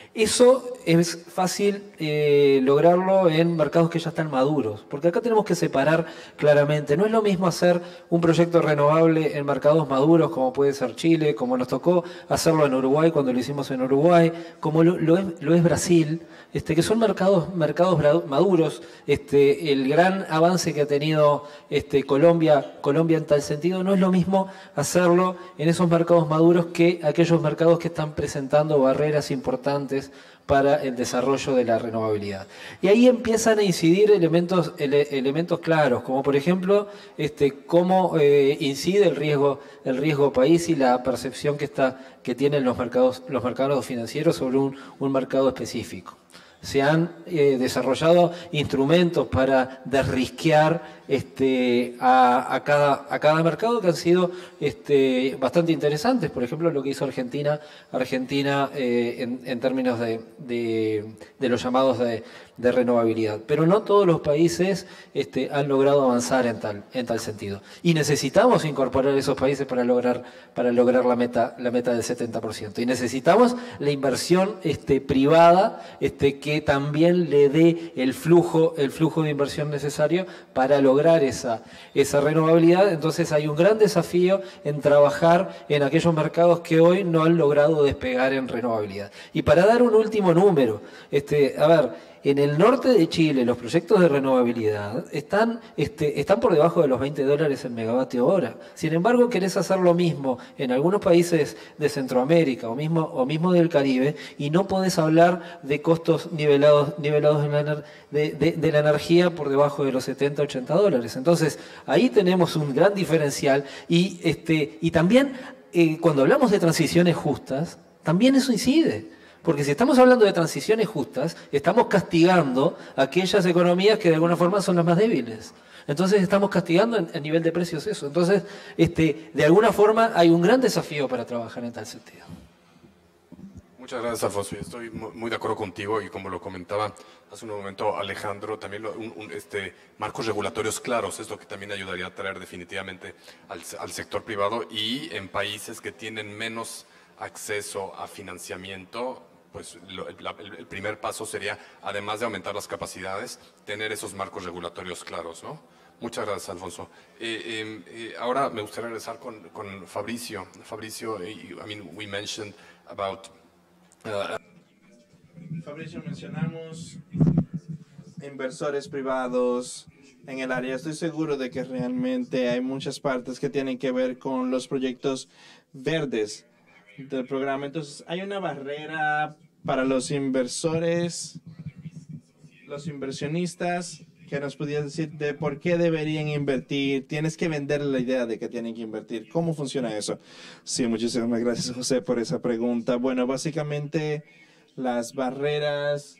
Eso es fácil eh, lograrlo en mercados que ya están maduros, porque acá tenemos que separar claramente. No es lo mismo hacer un proyecto renovable en mercados maduros, como puede ser Chile, como nos tocó hacerlo en Uruguay cuando lo hicimos en Uruguay, como lo, lo, es, lo es Brasil, este, que son mercados, mercados maduros. Este, el gran avance que ha tenido este, Colombia, Colombia en tal sentido, no es lo mismo hacerlo en esos mercados maduros que aquellos mercados que están presentando barreras importantes para el desarrollo de la renovabilidad. Y ahí empiezan a incidir elementos, ele, elementos claros, como por ejemplo este, cómo eh, incide el riesgo, el riesgo país y la percepción que, está, que tienen los mercados, los mercados financieros sobre un, un mercado específico. Se han eh, desarrollado instrumentos para desrisquear este, a, a, cada, a cada mercado que han sido este, bastante interesantes. Por ejemplo, lo que hizo Argentina, Argentina eh, en, en términos de, de, de los llamados de, de renovabilidad. Pero no todos los países este, han logrado avanzar en tal, en tal sentido. Y necesitamos incorporar esos países para lograr, para lograr la, meta, la meta del setenta por ciento. Y necesitamos la inversión este, privada este, que también le dé el flujo, el flujo de inversión necesario para lograr esa, esa renovabilidad. Entonces hay un gran desafío en trabajar en aquellos mercados que hoy no han logrado despegar en renovabilidad. Y para dar un último número, este, a ver, en el norte de Chile los proyectos de renovabilidad están, este, están por debajo de los veinte dólares el megavatio hora. Sin embargo, querés hacer lo mismo en algunos países de Centroamérica o mismo, o mismo del Caribe y no podés hablar de costos nivelados, nivelados en la, de, de, de la energía por debajo de los setenta, ochenta dólares. Entonces, ahí tenemos un gran diferencial y, este, y también eh, cuando hablamos de transiciones justas, también eso incide. Porque si estamos hablando de transiciones justas, estamos castigando a aquellas economías que de alguna forma son las más débiles. Entonces estamos castigando en, en nivel de precios eso. Entonces, este, de alguna forma hay un gran desafío para trabajar en tal sentido. Muchas gracias, Alfonso. Estoy muy de acuerdo contigo y como lo comentaba hace un momento Alejandro, también lo, un, un, este, marcos regulatorios claros es lo que también ayudaría a traer definitivamente al, al sector privado y en países que tienen menos acceso a financiamiento, pues lo, el, el primer paso sería, además de aumentar las capacidades, tener esos marcos regulatorios claros, ¿no? Muchas gracias, Alfonso. Eh, eh, eh, ahora me gustaría regresar con, con Fabricio. Fabricio, eh, I mean, we mentioned about... Uh, Fabricio, mencionamos inversores privados en el área. Estoy seguro de que realmente hay muchas partes que tienen que ver con los proyectos verdes del programa. Entonces, hay una barrera para los inversores, los inversionistas, que nos pudieras decir de por qué deberían invertir. Tienes que vender la idea de que tienen que invertir. ¿Cómo funciona eso? Sí, muchísimas gracias, José, por esa pregunta. Bueno, básicamente las barreras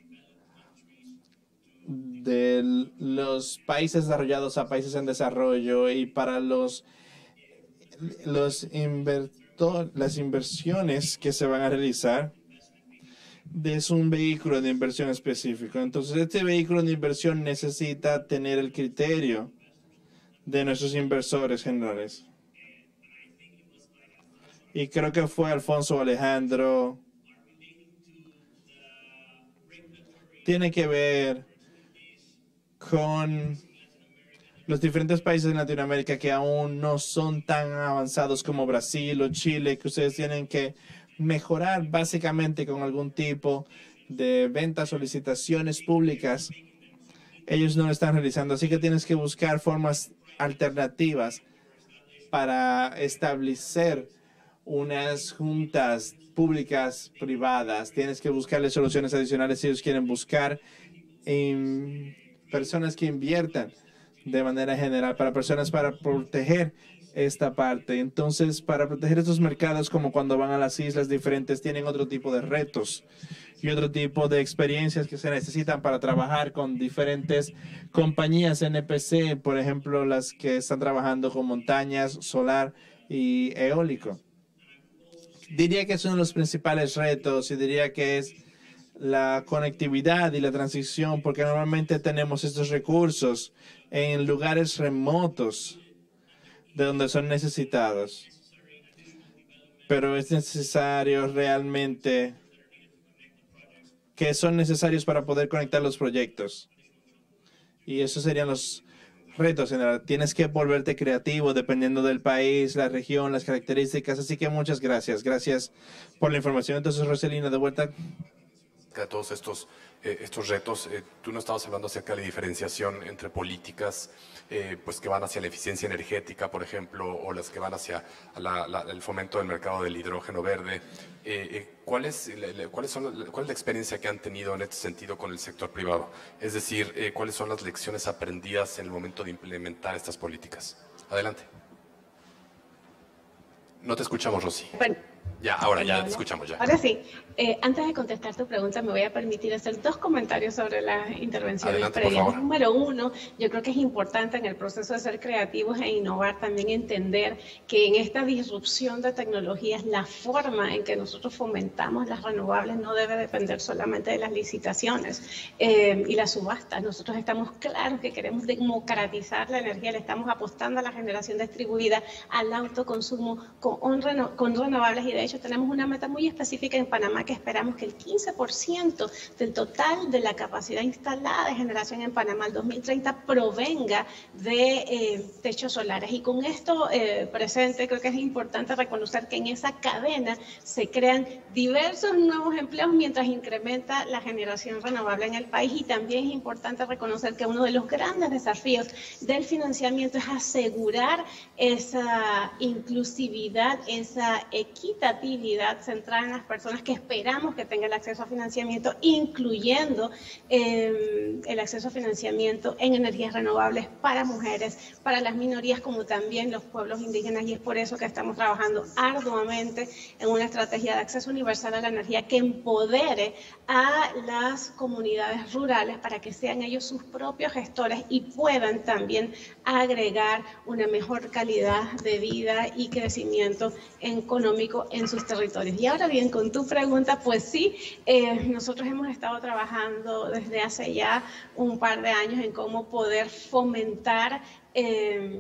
de los países desarrollados a países en desarrollo y para los, los invertor, las inversiones que se van a realizar es un vehículo de inversión específico. Entonces, este vehículo de inversión necesita tener el criterio de nuestros inversores generales. Y creo que fue Alfonso o Alejandro. Tiene que ver con los diferentes países de Latinoamérica que aún no son tan avanzados como Brasil o Chile, que ustedes tienen que mejorar básicamente con algún tipo de ventas o licitaciones públicas. Ellos no lo están realizando, así que tienes que buscar formas alternativas para establecer unas juntas públicas privadas, tienes que buscarle soluciones adicionales si ellos quieren buscar en personas que inviertan de manera general, para personas para proteger esta parte. Entonces, para proteger estos mercados, como cuando van a las islas diferentes, tienen otro tipo de retos y otro tipo de experiencias que se necesitan para trabajar con diferentes compañías N P C, por ejemplo, las que están trabajando con montañas, solar y eólico. Diría que es uno de los principales retos y diría que es la conectividad y la transición, porque normalmente tenemos estos recursos en lugares remotos de donde son necesitados. Pero es necesario realmente que son necesarios para poder conectar los proyectos. Y esos serían los retos. Tienes que volverte creativo dependiendo del país, la región, las características. Así que muchas gracias. Gracias por la información. Entonces, Roselina, de vuelta. De todos estos, eh, estos retos, eh, tú no estabas hablando acerca de la diferenciación entre políticas eh, pues que van hacia la eficiencia energética, por ejemplo, o las que van hacia la, la, el fomento del mercado del hidrógeno verde. Eh, eh, ¿cuál, es, le, cuáles son, ¿Cuál es la experiencia que han tenido en este sentido con el sector privado? Es decir, eh, ¿cuáles son las lecciones aprendidas en el momento de implementar estas políticas? Adelante. No te escuchamos, Rosy. Bueno. Ya, ahora ya te escuchamos ya. Ahora sí, eh, antes de contestar tu pregunta me voy a permitir hacer dos comentarios sobre las intervenciones Adelante, previas. por favor. Número uno, yo creo que es importante en el proceso de ser creativos e innovar también entender que en esta disrupción de tecnologías la forma en que nosotros fomentamos las renovables no debe depender solamente de las licitaciones eh, y las subastas. Nosotros estamos claros que queremos democratizar la energía, le estamos apostando a la generación distribuida, al autoconsumo con, reno, con renovables y de hecho tenemos una meta muy específica en Panamá que esperamos que el quince por ciento del total de la capacidad instalada de generación en Panamá al dos mil treinta provenga de eh, techos solares. Y con esto eh, presente creo que es importante reconocer que en esa cadena se crean diversos nuevos empleos mientras incrementa la generación renovable en el país. Y también es importante reconocer que uno de los grandes desafíos del financiamiento es asegurar esa inclusividad, esa equidad centrada en las personas que esperamos que tengan el acceso a financiamiento, incluyendo eh, el acceso a financiamiento en energías renovables para mujeres, para las minorías, como también los pueblos indígenas, y es por eso que estamos trabajando arduamente en una estrategia de acceso universal a la energía que empodere a las comunidades rurales para que sean ellos sus propios gestores y puedan también agregar una mejor calidad de vida y crecimiento económico en sus territorios. Y ahora bien, con tu pregunta, pues sí, eh, nosotros hemos estado trabajando desde hace ya un par de años en cómo poder fomentar eh,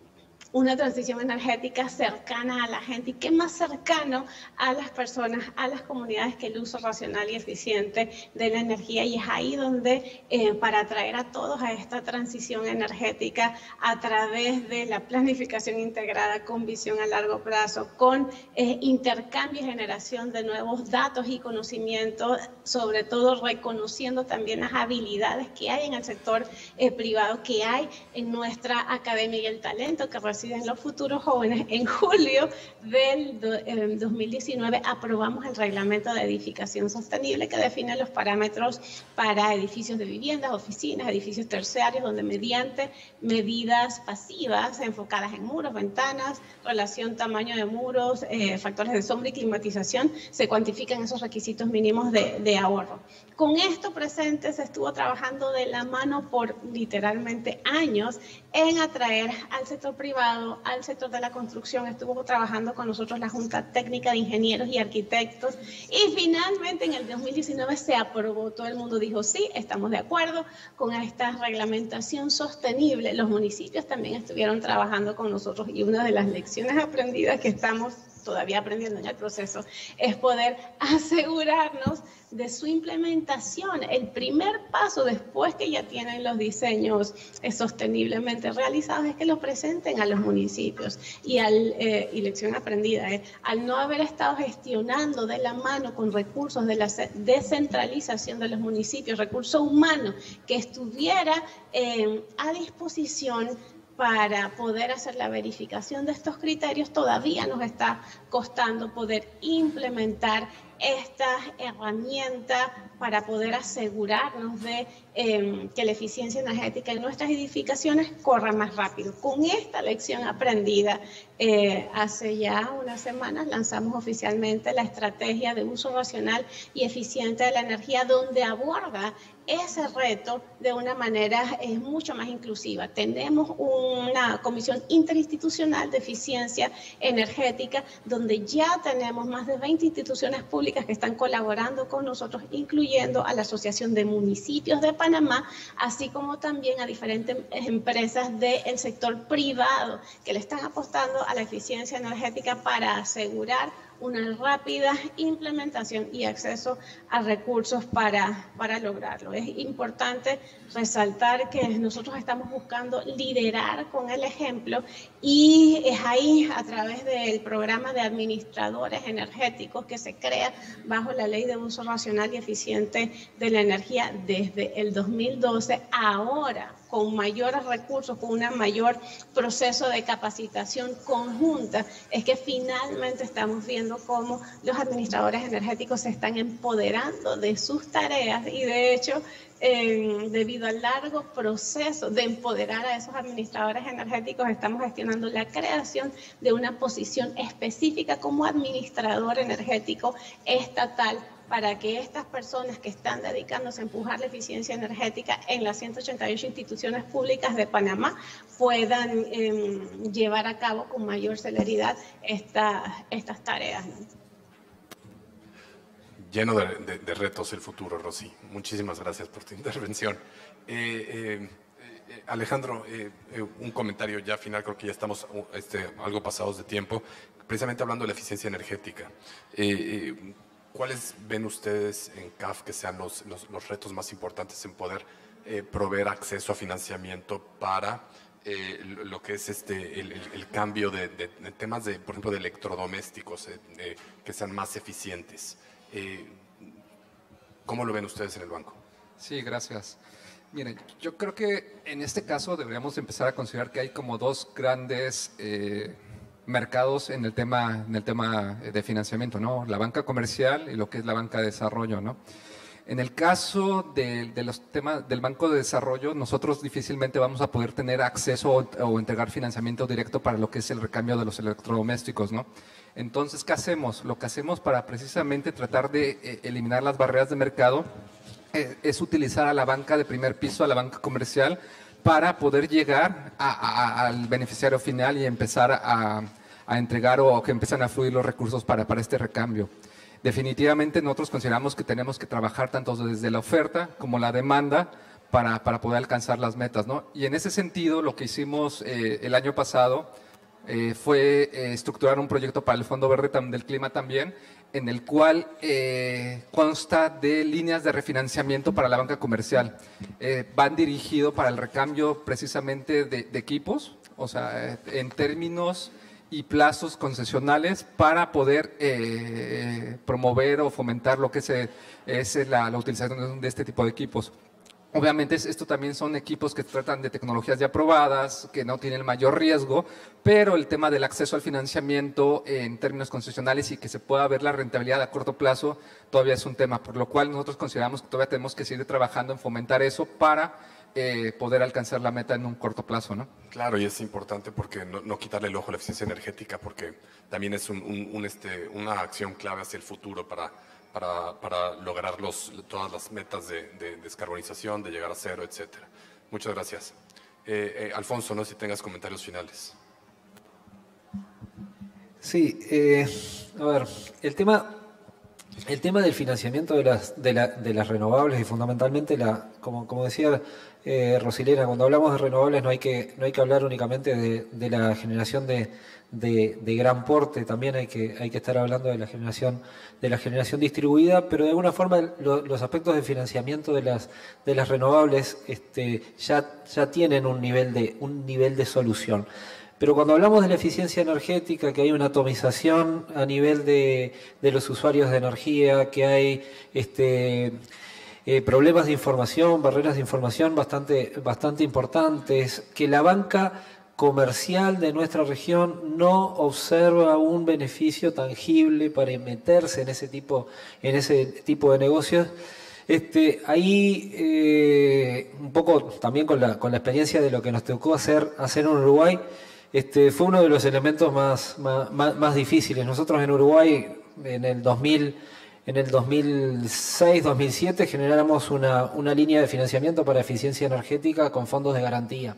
una transición energética cercana a la gente y qué más cercano a las personas, a las comunidades que el uso racional y eficiente de la energía. Y es ahí donde eh, para atraer a todos a esta transición energética a través de la planificación integrada con visión a largo plazo, con eh, intercambio y generación de nuevos datos y conocimientos, sobre todo reconociendo también las habilidades que hay en el sector eh, privado, que hay en nuestra academia y el talento que en los futuros jóvenes. En julio del do, eh, dos mil diecinueve aprobamos el reglamento de edificación sostenible que define los parámetros para edificios de viviendas, oficinas, edificios terciarios, donde mediante medidas pasivas enfocadas en muros, ventanas, relación tamaño de muros, eh, factores de sombra y climatización, se cuantifican esos requisitos mínimos de, de ahorro. Con esto presente se estuvo trabajando de la mano por literalmente años en atraer al sector privado, al sector de la construcción. Estuvo trabajando con nosotros la Junta Técnica de Ingenieros y Arquitectos y finalmente en el dos mil diecinueve se aprobó. Todo el mundo dijo sí, estamos de acuerdo con esta reglamentación sostenible. Los municipios también estuvieron trabajando con nosotros y una de las lecciones aprendidas que estamos todavía aprendiendo en el proceso es poder asegurarnos de su implementación. El primer paso después que ya tienen los diseños eh, sosteniblemente realizados es que los presenten a los municipios. Y, al, eh, y lección aprendida, eh, al no haber estado gestionando de la mano con recursos de la descentralización de los municipios, recurso humano que estuviera eh, a disposición para poder hacer la verificación de estos criterios, todavía nos está costando poder implementar esta herramienta para poder asegurarnos de eh, que la eficiencia energética en nuestras edificaciones corra más rápido. Con esta lección aprendida, eh, hace ya unas semanas lanzamos oficialmente la estrategia de uso racional y eficiente de la energía, donde aborda ese reto de una manera eh, mucho más inclusiva. Tenemos una comisión interinstitucional de eficiencia energética, donde ya tenemos más de veinte instituciones públicas que están colaborando con nosotros, incluyendo a la Asociación de Municipios de Panamá, así como también a diferentes empresas del sector privado que le están apostando a la eficiencia energética para asegurar una rápida implementación y acceso a recursos para, para lograrlo. Es importante resaltar que nosotros estamos buscando liderar con el ejemplo, y es ahí, a través del programa de administradores energéticos que se crea bajo la Ley de Uso Racional y Eficiente de la Energía desde el dos mil doce, ahora con mayores recursos, con un mayor proceso de capacitación conjunta, es que finalmente estamos viendo cómo los administradores energéticos se están empoderando de sus tareas, y de hecho, eh, debido al largo proceso de empoderar a esos administradores energéticos, estamos gestionando la creación de una posición específica como administrador energético estatal, para que estas personas que están dedicándose a empujar la eficiencia energética en las ciento ochenta y ocho instituciones públicas de Panamá puedan eh, llevar a cabo con mayor celeridad esta, estas tareas, ¿no? Lleno de, de, de retos el futuro, Rosy. Muchísimas gracias por tu intervención. Eh, eh, eh, Alejandro, eh, eh, un comentario ya final, creo que ya estamos este, algo pasados de tiempo, precisamente hablando de la eficiencia energética. Eh, eh, ¿Cuáles ven ustedes en C A F que sean los, los, los retos más importantes en poder eh, proveer acceso a financiamiento para eh, lo que es este, el, el, el cambio de, de, de temas, de, por ejemplo, de electrodomésticos eh, de, que sean más eficientes? Eh, ¿Cómo lo ven ustedes en el banco? Sí, gracias. Miren, yo creo que en este caso deberíamos empezar a considerar que hay como dos grandes eh, mercados en el tema en el tema de financiamiento, ¿no? La banca comercial y lo que es la banca de desarrollo, ¿no? En el caso de, de los temas del Banco de Desarrollo, nosotros difícilmente vamos a poder tener acceso o, o entregar financiamiento directo para lo que es el recambio de los electrodomésticos, ¿no? Entonces, ¿qué hacemos? Lo que hacemos para precisamente tratar de eh, eliminar las barreras de mercado eh, es utilizar a la banca de primer piso, a la banca comercial, para poder llegar a, a, al beneficiario final y empezar a, a entregar o que empiezan a fluir los recursos para, para este recambio. Definitivamente nosotros consideramos que tenemos que trabajar tanto desde la oferta como la demanda para, para poder alcanzar las metas, ¿no? Y en ese sentido, lo que hicimos eh, el año pasado eh, fue eh, estructurar un proyecto para el Fondo Verde del Clima también, en el cual eh, consta de líneas de refinanciamiento para la banca comercial. Eh, van dirigido para el recambio precisamente de, de equipos, o sea, en términos y plazos concesionales para poder eh, promover o fomentar lo que es, es la, la utilización de este tipo de equipos. Obviamente esto también son equipos que tratan de tecnologías ya aprobadas, que no tienen el mayor riesgo, pero el tema del acceso al financiamiento en términos concesionales y que se pueda ver la rentabilidad a corto plazo todavía es un tema, por lo cual nosotros consideramos que todavía tenemos que seguir trabajando en fomentar eso para eh, poder alcanzar la meta en un corto plazo, ¿no? Claro, y es importante porque no, no quitarle el ojo a la eficiencia energética, porque también es un, un, un, este, una acción clave hacia el futuro para, para, para lograr los, todas las metas de, de descarbonización, de llegar a cero, etcétera. Muchas gracias. Eh, eh, Alfonso, no sé si tengas comentarios finales. Sí, eh, a ver, el tema, el tema del financiamiento de las, de, la, de las renovables y fundamentalmente, la, como, como decía eh, Rosilena, cuando hablamos de renovables no hay que, no hay que hablar únicamente de, de la generación de, de, de gran porte, también hay que, hay que estar hablando de la generación, de la generación distribuida, pero de alguna forma lo, los aspectos de financiamiento de las, de las renovables este, ya, ya tienen un nivel de, un nivel de solución. Pero cuando hablamos de la eficiencia energética, que hay una atomización a nivel de, de los usuarios de energía, que hay este, eh, problemas de información, barreras de información bastante, bastante importantes, que la banca comercial de nuestra región no observa un beneficio tangible para meterse en ese tipo, en ese tipo de negocios. Este, ahí, eh, un poco también con la, con la experiencia de lo que nos tocó hacer, hacer en Uruguay, este, fue uno de los elementos más, más, más difíciles. Nosotros en Uruguay, en el dos mil, en el dos mil seis, dos mil siete, generamos una, una línea de financiamiento para eficiencia energética con fondos de garantía.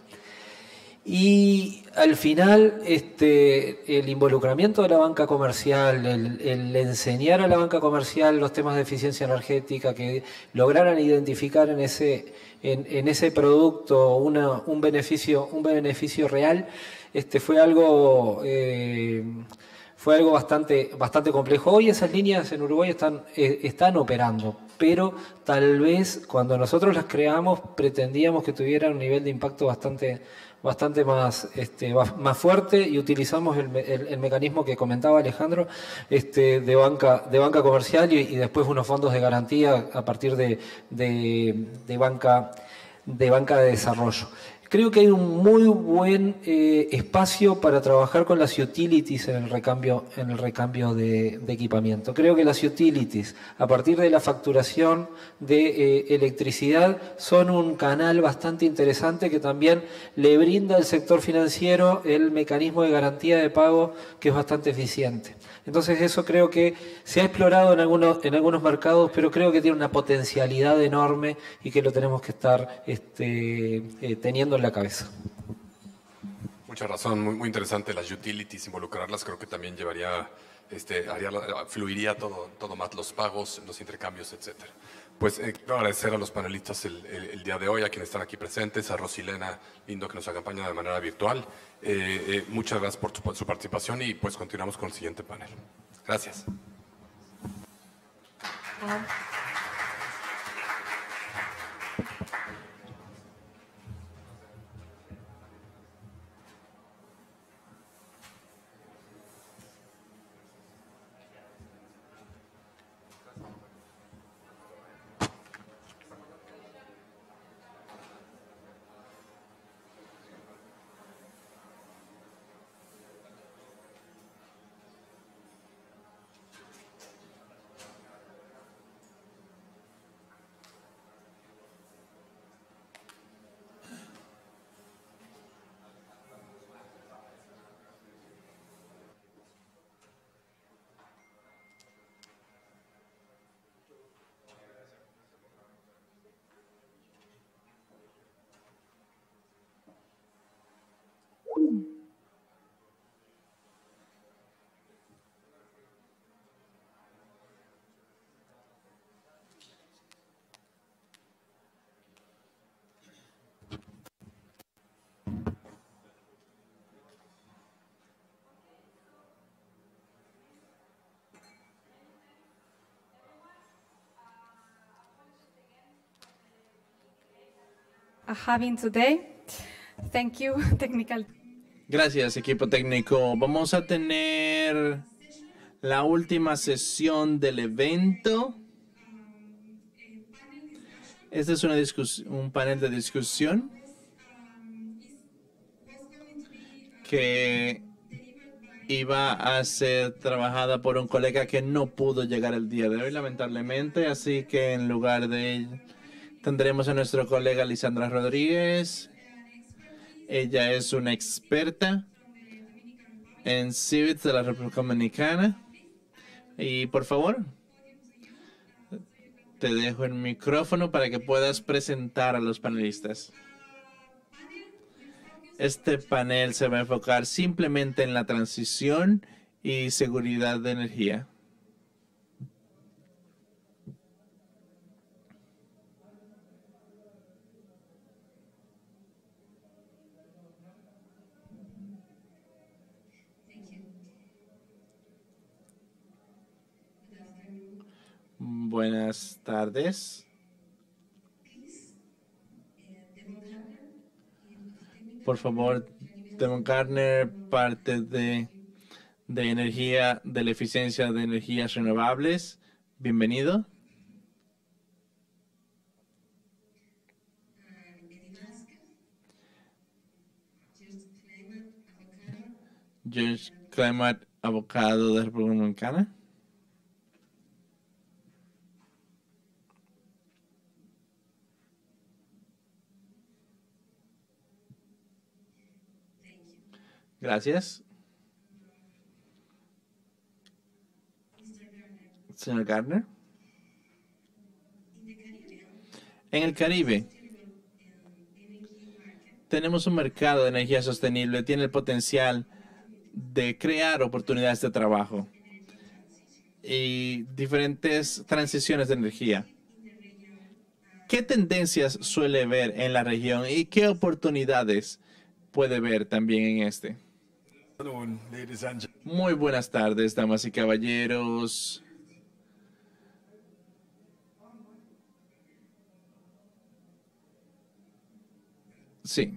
Y al final, este, el involucramiento de la banca comercial, el, el enseñar a la banca comercial los temas de eficiencia energética, que lograran identificar en ese, en, en ese producto una, un, beneficio, un beneficio real, este, fue algo, eh, fue algo bastante, bastante complejo. Hoy esas líneas en Uruguay están, eh, están operando, pero tal vez cuando nosotros las creamos pretendíamos que tuvieran un nivel de impacto bastante bastante más, este, más fuerte, y utilizamos el, el, el mecanismo que comentaba Alejandro, este, de banca, de banca comercial y, y después unos fondos de garantía a partir de, de, de, banca, de banca de desarrollo. Creo que hay un muy buen eh, espacio para trabajar con las utilities en el recambio, en el recambio de, de equipamiento. Creo que las utilities, a partir de la facturación de eh, electricidad, son un canal bastante interesante que también le brinda al sector financiero el mecanismo de garantía de pago, que es bastante eficiente. Entonces eso creo que se ha explorado en algunos, en algunos mercados, pero creo que tiene una potencialidad enorme y que lo tenemos que estar este, eh, teniendo en la cabeza. Mucha razón, muy, muy interesante las utilities, involucrarlas creo que también llevaría, este, haría, fluiría todo, todo más, los pagos, los intercambios, etcétera. Pues eh, quiero agradecer a los panelistas el, el, el día de hoy, a quienes están aquí presentes, a Rosilena Lindo, que nos acompaña de manera virtual. Eh, eh, muchas gracias por su, por su participación y pues continuamos con el siguiente panel. Gracias. Having today. Thank you, technical. Gracias, equipo técnico. Vamos a tener la última sesión del evento. Este es una un panel de discusión que iba a ser trabajada por un colega que no pudo llegar el día de hoy, lamentablemente. Así que en lugar de él, tendremos a nuestro colega Lisandra Rodríguez. Ella es una experta en C I B I Ts de la República Dominicana. Y por favor, te dejo el micrófono para que puedas presentar a los panelistas. Este panel se va a enfocar simplemente en la transición y seguridad de energía. Buenas tardes. Por favor, Devon Garner, parte de, de energía, de la eficiencia de energías renovables. Bienvenido. George Clement, abogado de República Dominicana. Gracias. Señor Gardner. En el Caribe tenemos un mercado de energía sostenible, tiene el potencial de crear oportunidades de trabajo y diferentes transiciones de energía. ¿Qué tendencias suele ver en la región y qué oportunidades puede ver también en este? Muy buenas tardes, damas y caballeros. Sí.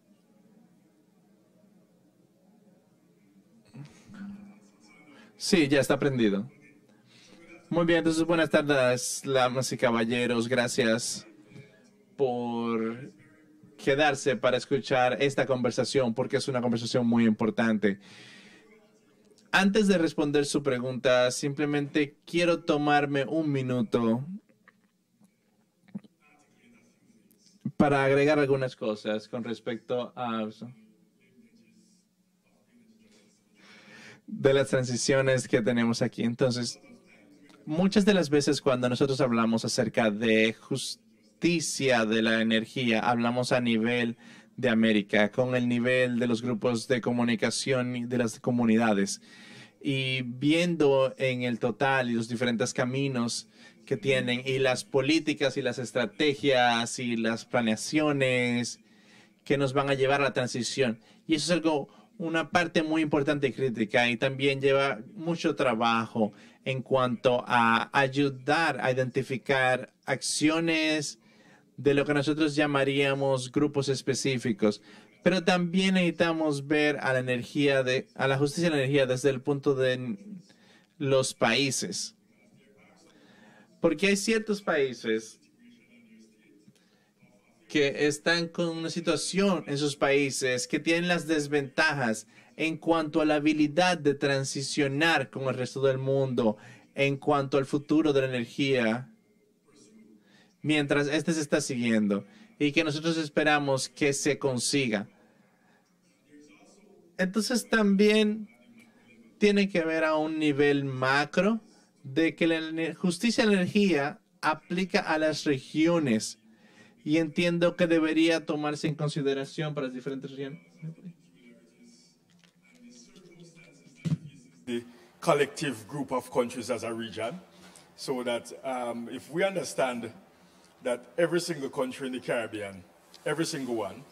Sí, ya está prendido. Muy bien, entonces buenas tardes, damas y caballeros. Gracias por quedarse para escuchar esta conversación, porque es una conversación muy importante. Antes de responder su pregunta, simplemente quiero tomarme un minuto para agregar algunas cosas con respecto a de las transiciones que tenemos aquí. Entonces, muchas de las veces cuando nosotros hablamos acerca de justicia de la energía, hablamos a nivel de América, con el nivel de los grupos de comunicación y de las comunidades. Y viendo en el total y los diferentes caminos que tienen y las políticas y las estrategias y las planeaciones que nos van a llevar a la transición. Y eso es algo, una parte muy importante y crítica, y también lleva mucho trabajo en cuanto a ayudar a identificar acciones de lo que nosotros llamaríamos grupos específicos. Pero también necesitamos ver a la energía de, a la justicia de la energía desde el punto de los países. Porque hay ciertos países que están con una situación en sus países que tienen las desventajas en cuanto a la habilidad de transicionar con el resto del mundo, en cuanto al futuro de la energía, mientras este se está siguiendo y que nosotros esperamos que se consiga. Entonces también tiene que ver a un nivel macro de que la justicia de la energía aplica a las regiones, y entiendo que debería tomarse en consideración para las diferentes regiones. The collective group of countries as a region, so that um, if we understand that every single country in the Caribbean, every single one,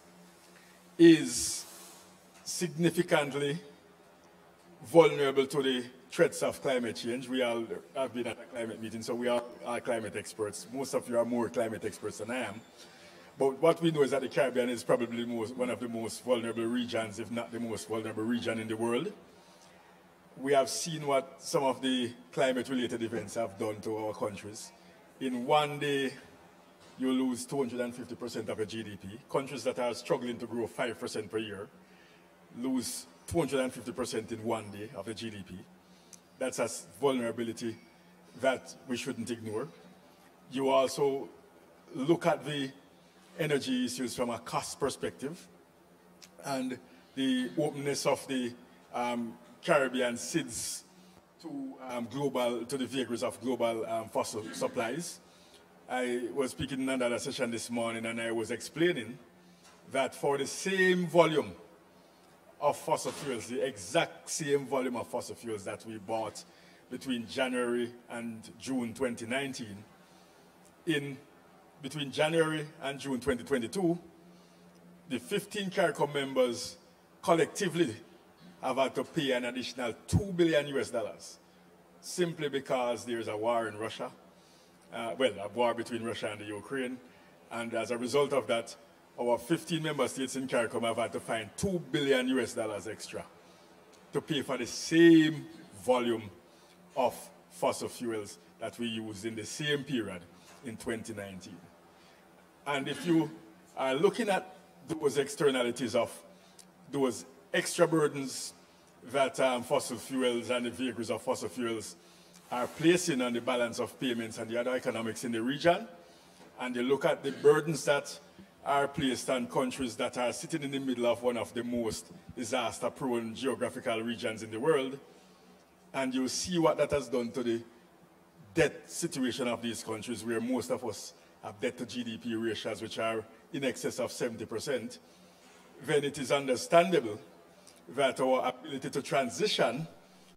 is significantly vulnerable to the threats of climate change. We all have been at a climate meeting, so we are, are climate experts. Most of you are more climate experts than I am. But what we know is that the Caribbean is probably most, one of the most vulnerable regions, if not the most vulnerable region in the world. We have seen what some of the climate-related events have done to our countries. In one day, you lose two hundred fifty percent of your G D P. Countries that are struggling to grow five percent per year lose two hundred fifty percent in one day of the G D P. That's a vulnerability that we shouldn't ignore. You also look at the energy issues from a cost perspective, and the openness of the um, Caribbean SIDS to um, global, to the vagaries of global um, fossil supplies. I was speaking in another session this morning, and I was explaining that for the same volume of fossil fuels, the exact same volume of fossil fuels that we bought between January and June twenty nineteen, in between January and June twenty twenty-two, the fifteen CARICOM members collectively have had to pay an additional two billion U S dollars, simply because there is a war in Russia, uh, well, a war between Russia and the Ukraine, and as a result of that, our fifteen member states in CARICOM have had to find two billion U S dollars extra to pay for the same volume of fossil fuels that we used in the same period in twenty nineteen. And if you are looking at those externalities of those extra burdens that um, fossil fuels and the vehicles of fossil fuels are placing on the balance of payments and the other economics in the region. And you look at the burdens that are placed on countries that are sitting in the middle of one of the most disaster-prone geographical regions in the world, and you see what that has done to the debt situation of these countries, where most of us have debt to G D P ratios which are in excess of seventy percent, then it is understandable that our ability to transition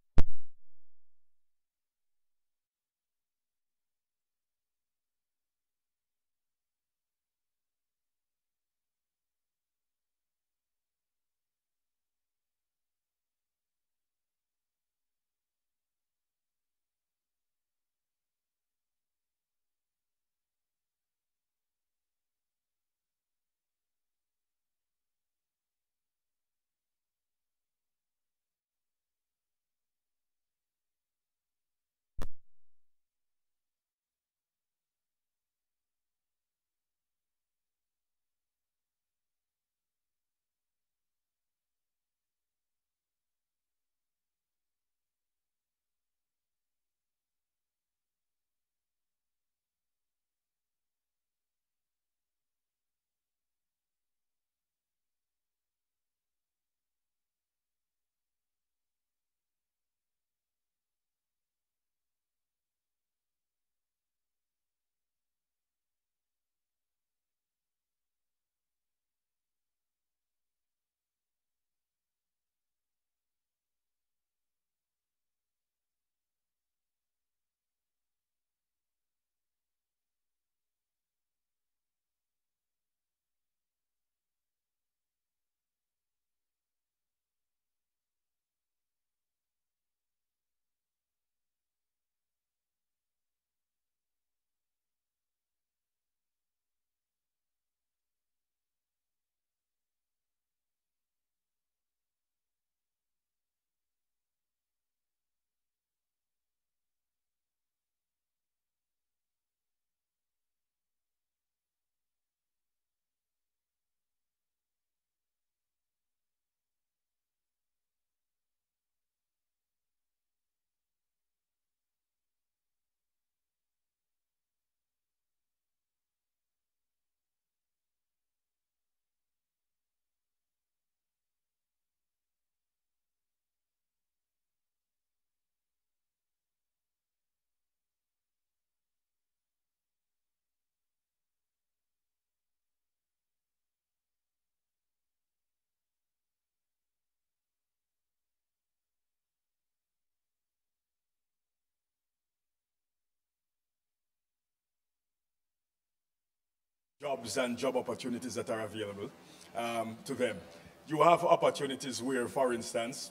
jobs and job opportunities that are available um, to them. You have opportunities where, for instance,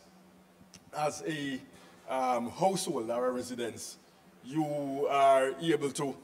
as a um, household or a residence, you are able to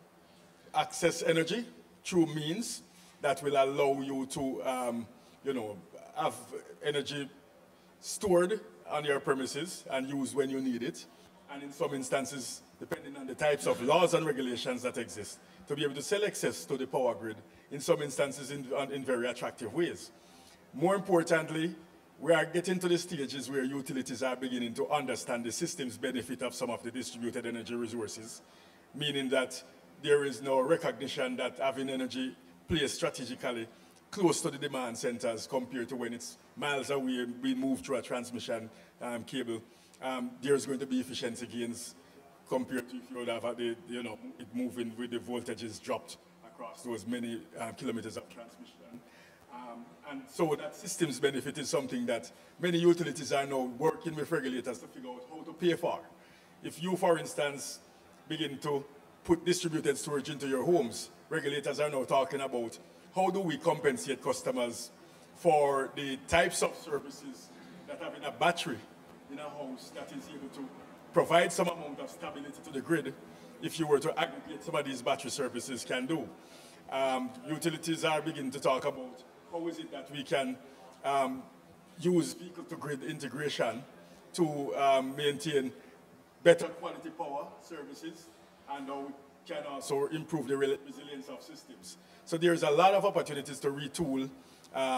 access energy through means that will allow you to, um, you know, have energy stored on your premises and used when you need it. And in some instances, depending on the types of laws and regulations that exist, to be able to sell access to the power grid, in some instances in, in very attractive ways. More importantly, we are getting to the stages where utilities are beginning to understand the system's benefit of some of the distributed energy resources, meaning that there is no recognition that having energy placed strategically close to the demand centers compared to when it's miles away being moved through a transmission um, cable. Um, there's going to be efficiency gains compared to if you would have had the, you know, it moving with the voltages dropped across those many uh, kilometers of transmission. Um, and so that systems benefit is something that many utilities are now working with regulators to figure out how to pay for. If you, for instance, begin to put distributed storage into your homes, regulators are now talking about how do we compensate customers for the types of services that having a battery in a house that is able to provide some amount of stability to the grid if you were to aggregate some of these battery services can do. Um, utilities are beginning to talk about how is it that we can um, use vehicle-to-grid integration to um, maintain better quality power services, and how we can also improve the resilience of systems. So there's a lot of opportunities to retool um,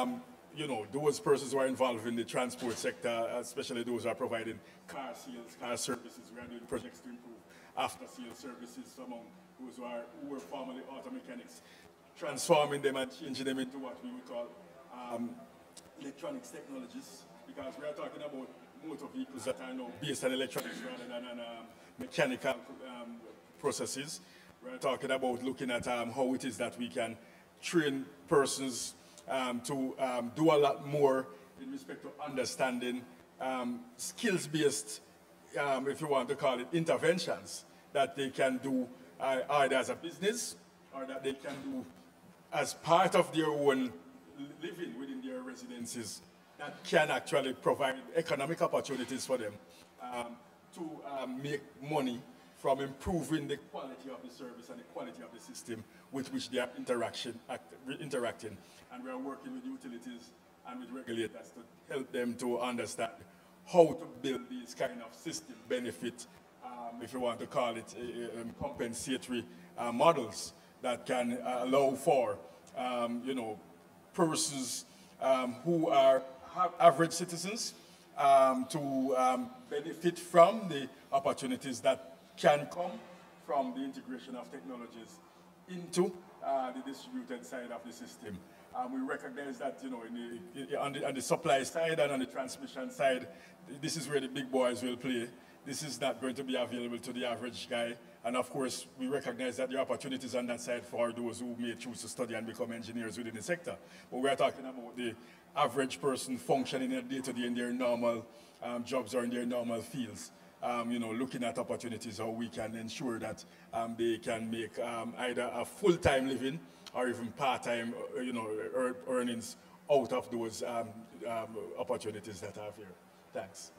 you know, those persons who are involved in the transport sector, especially those who are providing car sales, car services. We are doing projects to improve after-sales services among those who are who were formerly auto mechanics, transforming them and changing them into what we would call um, electronics technologies, because we are talking about motor vehicles that are now based on electronics rather than on um, mechanical um, processes. We are talking about looking at um, how it is that we can train persons um, to um, do a lot more in respect to understanding um, skills-based, um, if you want to call it, interventions that they can do uh, either as a business or that they can do as part of their own living within their residences that can actually provide economic opportunities for them um, to um, make money from improving the quality of the service and the quality of the system with which they are interaction, act, interacting. And we are working with utilities and with regulators to help them to understand how to build these kind of system benefit, um, if you want to call it, uh, um, compensatory uh, models that can uh, allow for, um, you know, persons um, who are average citizens um, to um, benefit from the opportunities that can come from the integration of technologies into uh, the distributed side of the system. Um, we recognize that, you know, in the, on, the, on the supply side and on the transmission side, this is where the big boys will play. This is not going to be available to the average guy. And of course, we recognize that there are opportunities on that side for those who may choose to study and become engineers within the sector. But we are talking about the average person functioning in day-to-day in their normal um, jobs or in their normal fields. Um, you know, looking at opportunities how we can ensure that um, they can make um, either a full-time living or even part-time, uh, you know, er earnings out of those um, um, opportunities that are here. Thanks.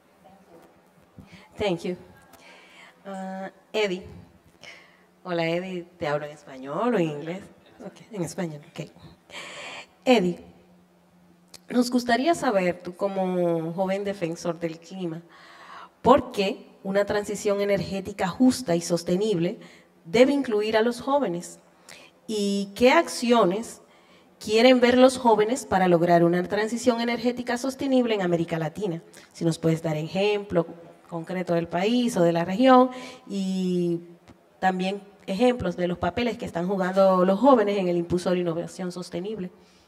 Thank you. Uh, Eddie. Hola, Eddie. ¿Te hablo en español o en inglés? Okay, en español, ok. Eddie, nos gustaría saber, tú como joven defensor del clima, ¿por qué una transición energética justa y sostenible debe incluir a los jóvenes? ¿Y qué acciones quieren ver los jóvenes para lograr una transición energética sostenible en América Latina? Si nos puedes dar ejemplo concreto del país o de la región y también ejemplos de los papeles que están jugando los jóvenes en el impulso de la innovación sostenible.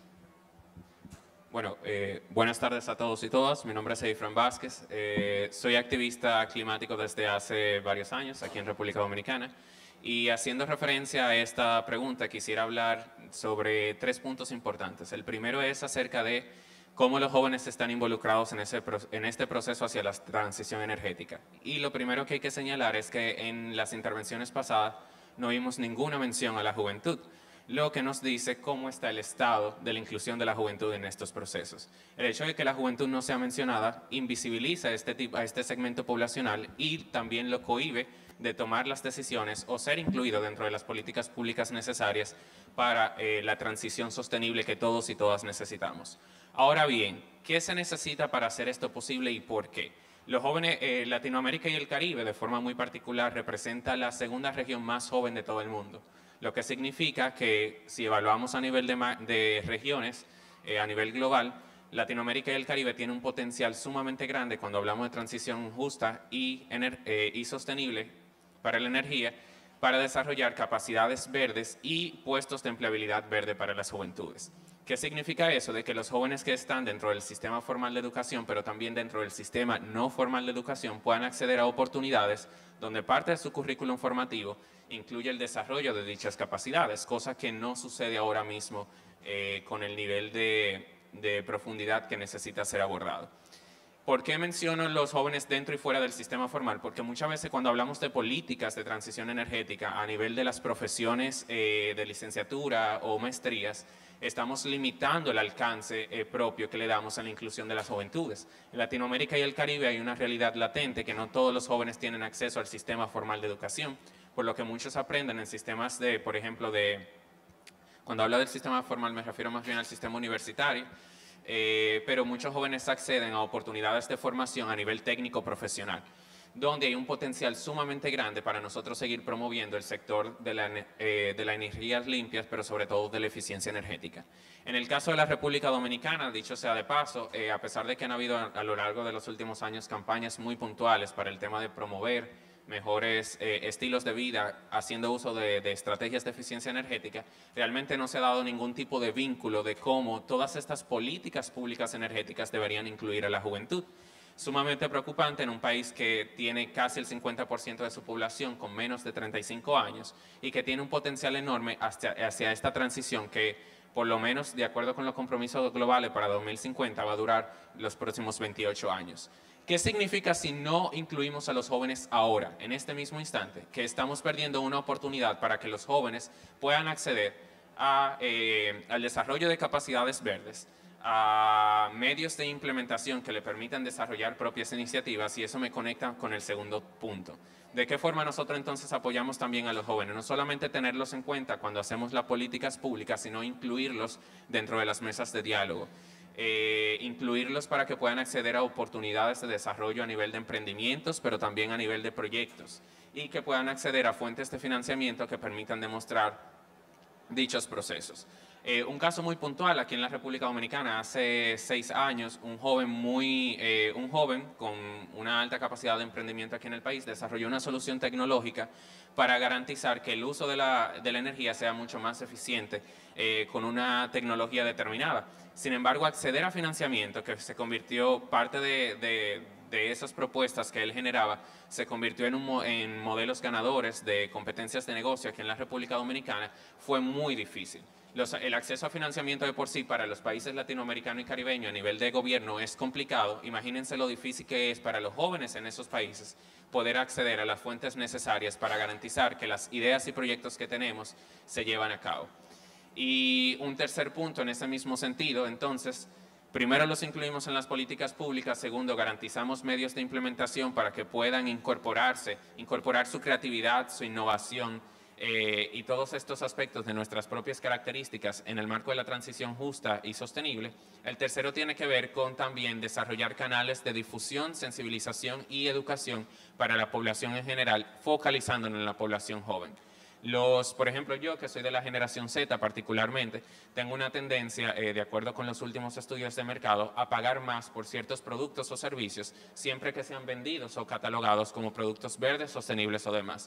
Bueno, eh, buenas tardes a todos y todas. Mi nombre es Efraín Vázquez. Eh, soy activista climático desde hace varios años aquí en República Dominicana. Y haciendo referencia a esta pregunta, quisiera hablar sobre tres puntos importantes. El primero es acerca de cómo los jóvenes están involucrados en, ese, en este proceso hacia la transición energética. Y lo primero que hay que señalar es que en las intervenciones pasadas no vimos ninguna mención a la juventud, lo que nos dice cómo está el estado de la inclusión de la juventud en estos procesos. El hecho de que la juventud no sea mencionada invisibiliza este tipo, a este segmento poblacional y también lo cohíbe de tomar las decisiones o ser incluido dentro de las políticas públicas necesarias para eh, la transición sostenible que todos y todas necesitamos. Ahora bien, ¿qué se necesita para hacer esto posible y por qué? Los jóvenes, eh, Latinoamérica y el Caribe, de forma muy particular, representa la segunda región más joven de todo el mundo, lo que significa que si evaluamos a nivel de, de regiones, eh, a nivel global, Latinoamérica y el Caribe tienen un potencial sumamente grande cuando hablamos de transición justa y, eh, y sostenible para la energía, para desarrollar capacidades verdes y puestos de empleabilidad verde para las juventudes. ¿Qué significa eso? De que los jóvenes que están dentro del sistema formal de educación, pero también dentro del sistema no formal de educación, puedan acceder a oportunidades donde parte de su currículum formativo incluye el desarrollo de dichas capacidades, cosa que no sucede ahora mismo eh, con el nivel de, de profundidad que necesita ser abordado. ¿Por qué menciono los jóvenes dentro y fuera del sistema formal? Porque muchas veces cuando hablamos de políticas de transición energética a nivel de las profesiones eh, de licenciatura o maestrías, estamos limitando el alcance eh, propio que le damos a la inclusión de las juventudes. En Latinoamérica y el Caribe hay una realidad latente que no todos los jóvenes tienen acceso al sistema formal de educación, por lo que muchos aprenden en sistemas de, por ejemplo, de, cuando hablo del sistema formal me refiero más bien al sistema universitario, eh, pero muchos jóvenes acceden a oportunidades de formación a nivel técnico profesional. donde hay un potencial sumamente grande para nosotros seguir promoviendo el sector de, la, eh, de las energías limpias, pero sobre todo de la eficiencia energética. En el caso de la República Dominicana, dicho sea de paso, eh, a pesar de que han habido a, a lo largo de los últimos años campañas muy puntuales para el tema de promover mejores eh, estilos de vida haciendo uso de, de estrategias de eficiencia energética, realmente no se ha dado ningún tipo de vínculo de cómo todas estas políticas públicas energéticas deberían incluir a la juventud. Sumamente preocupante en un país que tiene casi el cincuenta por ciento de su población con menos de treinta y cinco años y que tiene un potencial enorme hacia, hacia esta transición que, por lo menos de acuerdo con los compromisos globales para dos mil cincuenta, va a durar los próximos veintiocho años. ¿Qué significa si no incluimos a los jóvenes ahora, en este mismo instante? Que estamos perdiendo una oportunidad para que los jóvenes puedan acceder a, eh, al desarrollo de capacidades verdes, a medios de implementación que le permitan desarrollar propias iniciativas, y eso me conecta con el segundo punto. ¿De qué forma nosotros entonces apoyamos también a los jóvenes? No solamente tenerlos en cuenta cuando hacemos las políticas públicas, sino incluirlos dentro de las mesas de diálogo. Eh, incluirlos para que puedan acceder a oportunidades de desarrollo a nivel de emprendimientos, pero también a nivel de proyectos, y que puedan acceder a fuentes de financiamiento que permitan demostrar dichos procesos. Eh, un caso muy puntual aquí en la República Dominicana, hace seis años, un joven, muy, eh, un joven con una alta capacidad de emprendimiento aquí en el país desarrolló una solución tecnológica para garantizar que el uso de la, de la energía sea mucho más eficiente eh, con una tecnología determinada. Sin embargo, acceder a financiamiento, que se convirtió parte de, de, de esas propuestas que él generaba, se convirtió en, un, en modelos ganadores de competencias de negocio aquí en la República Dominicana, fue muy difícil. Los, el acceso a financiamiento de por sí para los países latinoamericanos y caribeños a nivel de gobierno es complicado. Imagínense lo difícil que es para los jóvenes en esos países poder acceder a las fuentes necesarias para garantizar que las ideas y proyectos que tenemos se llevan a cabo. Y un tercer punto en ese mismo sentido, entonces, primero los incluimos en las políticas públicas, segundo, garantizamos medios de implementación para que puedan incorporarse, incorporar su creatividad, su innovación, Eh, y todos estos aspectos de nuestras propias características en el marco de la transición justa y sostenible. El tercero tiene que ver con también desarrollar canales de difusión, sensibilización y educación para la población en general, focalizándonos en la población joven. Los, por ejemplo, yo que soy de la generación Z particularmente, tengo una tendencia, eh, de acuerdo con los últimos estudios de mercado, a pagar más por ciertos productos o servicios siempre que sean vendidos o catalogados como productos verdes, sostenibles o demás.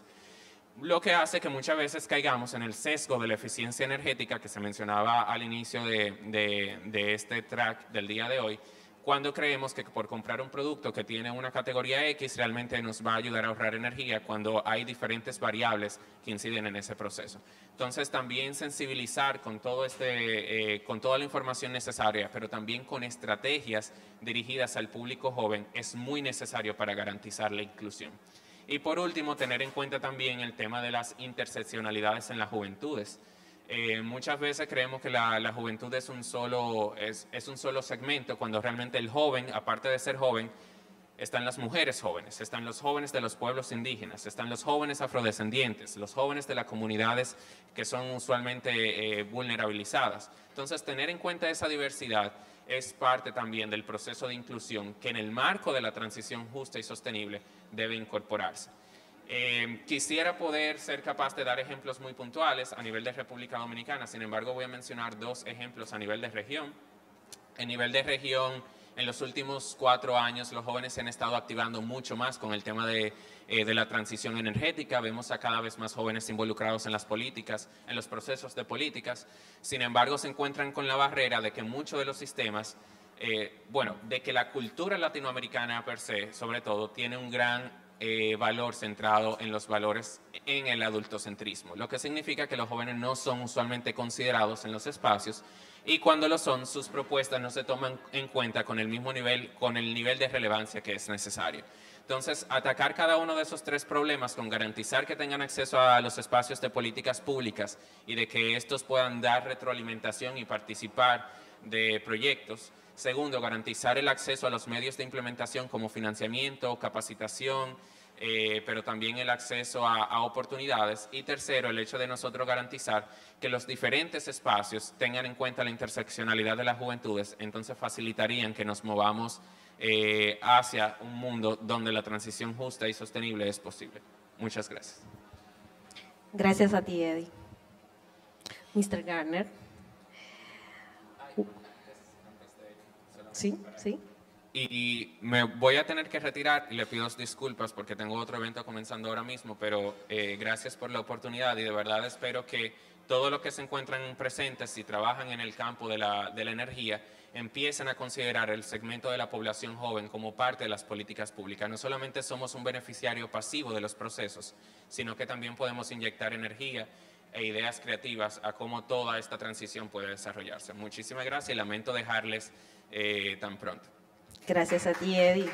Lo que hace que muchas veces caigamos en el sesgo de la eficiencia energética que se mencionaba al inicio de, de, de este track del día de hoy, cuando creemos que por comprar un producto que tiene una categoría X realmente nos va a ayudar a ahorrar energía cuando hay diferentes variables que inciden en ese proceso. Entonces también sensibilizar con, todo este, eh, con toda la información necesaria, pero también con estrategias dirigidas al público joven es muy necesario para garantizar la inclusión. Y por último, tener en cuenta también el tema de las interseccionalidades en las juventudes. Eh, muchas veces creemos que la, la juventud es un, solo, es, es un solo segmento, cuando realmente el joven, aparte de ser joven, están las mujeres jóvenes, están los jóvenes de los pueblos indígenas, están los jóvenes afrodescendientes, los jóvenes de las comunidades que son usualmente eh, vulnerabilizadas. Entonces, tener en cuenta esa diversidad es parte también del proceso de inclusión que en el marco de la transición justa y sostenible debe incorporarse. Eh, quisiera poder ser capaz de dar ejemplos muy puntuales a nivel de República Dominicana, sin embargo voy a mencionar dos ejemplos a nivel de región. A nivel de región, en los últimos cuatro años los jóvenes se han estado activando mucho más con el tema de, eh, de la transición energética. Vemos a cada vez más jóvenes involucrados en las políticas, en los procesos de políticas. Sin embargo, se encuentran con la barrera de que muchos de los sistemas, eh, bueno, de que la cultura latinoamericana per se, sobre todo, tiene un gran eh, valor centrado en los valores en el adultocentrismo, lo que significa que los jóvenes no son usualmente considerados en los espacios, y cuando lo son, sus propuestas no se toman en cuenta con el mismo nivel, con el nivel de relevancia que es necesario. Entonces, atacar cada uno de esos tres problemas con garantizar que tengan acceso a los espacios de políticas públicas y de que estos puedan dar retroalimentación y participar de proyectos. Segundo, garantizar el acceso a los medios de implementación como financiamiento, capacitación, Eh, pero también el acceso a, a oportunidades. Y tercero, el hecho de nosotros garantizar que los diferentes espacios tengan en cuenta la interseccionalidad de las juventudes, entonces facilitarían que nos movamos eh, hacia un mundo donde la transición justa y sostenible es posible. Muchas gracias. Gracias a ti, Eddie. mister Garner. Sí, sí. Y me voy a tener que retirar y le pido disculpas porque tengo otro evento comenzando ahora mismo, pero eh, gracias por la oportunidad y de verdad espero que todo lo que se encuentran presentes y trabajan en el campo de la, de la energía empiecen a considerar el segmento de la población joven como parte de las políticas públicas. No solamente somos un beneficiario pasivo de los procesos, sino que también podemos inyectar energía e ideas creativas a cómo toda esta transición puede desarrollarse. Muchísimas gracias y lamento dejarles eh, tan pronto. Gracias a ti, Eddie.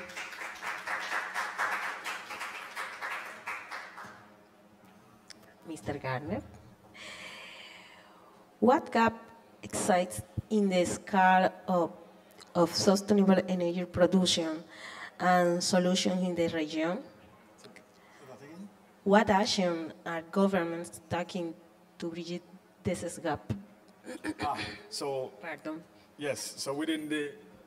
mister Garner. What gap exists in the scale of, of sustainable energy production and solutions in the region? What action are governments taking to bridge this gap? Ah, so, Pardon. yes, so within the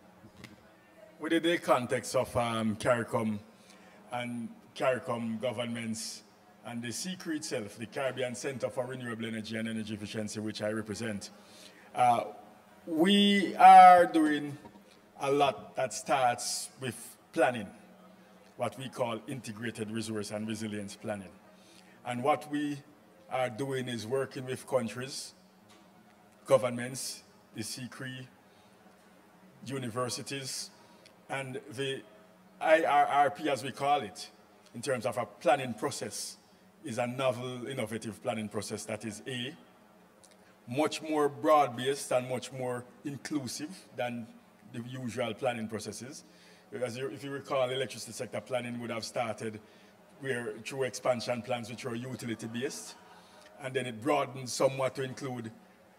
within the context of um, CARICOM and CARICOM governments and the C C R I itself, the Caribbean Center for Renewable Energy and Energy Efficiency, which I represent, uh, we are doing a lot that starts with planning, what we call integrated resource and resilience planning. And what we are doing is working with countries, governments, the C C R I, universities, and the I R R P, as we call it, in terms of a planning process, is a novel, innovative planning process that is A, much more broad-based and much more inclusive than the usual planning processes. As you, if you recall, electricity sector planning would have started where, through expansion plans which were utility-based, and then it broadened somewhat to include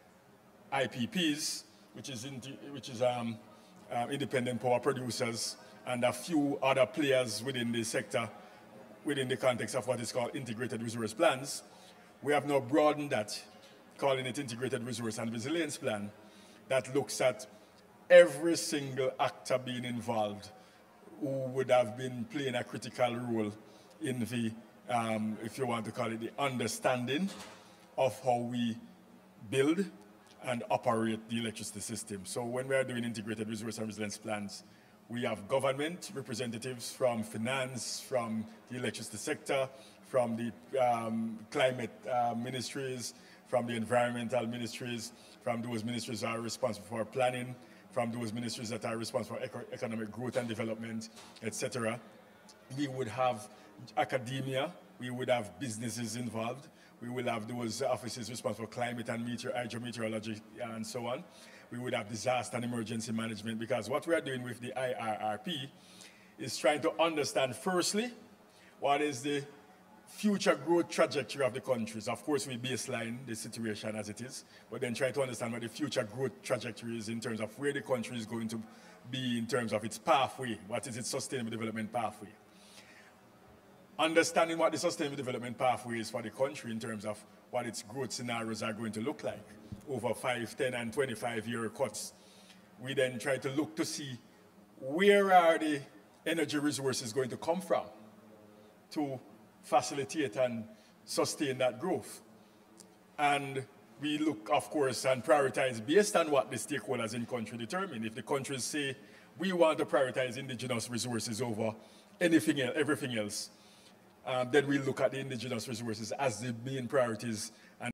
I P Ps, which is, in, which is um, uh, independent power producers, and a few other players within the sector within the context of what is called integrated resource plans. We have now broadened that, calling it integrated resource and resilience plan, that looks at every single actor being involved who would have been playing a critical role in the, um, if you want to call it, the understanding of how we build and operate the electricity system. So when we are doing integrated resource and resilience plans, we have government representatives from finance, from the electricity sector, from the um, climate uh, ministries, from the environmental ministries, from those ministries that are responsible for planning, from those ministries that are responsible for eco economic growth and development, et cetera. We would have academia, we would have businesses involved, we will have those offices responsible for climate and meteor, hydrometeorology and so on. We would have disaster and emergency management, because what we are doing with the I R R P is trying to understand, firstly, what is the future growth trajectory of the countries. Of course, we baseline the situation as it is, but then try to understand what the future growth trajectory is in terms of where the country is going to be in terms of its pathway. What is its sustainable development pathway? Understanding what the sustainable development pathway is for the country in terms of what its growth scenarios are going to look like over five, ten, and twenty-five year cuts. We then try to look to see where are the energy resources going to come from to facilitate and sustain that growth. And we look, of course, and prioritize based on what the stakeholders in country determine. If the countries say, we want to prioritize indigenous resources over anything else, everything else, um, then we look at the indigenous resources as the main priorities. And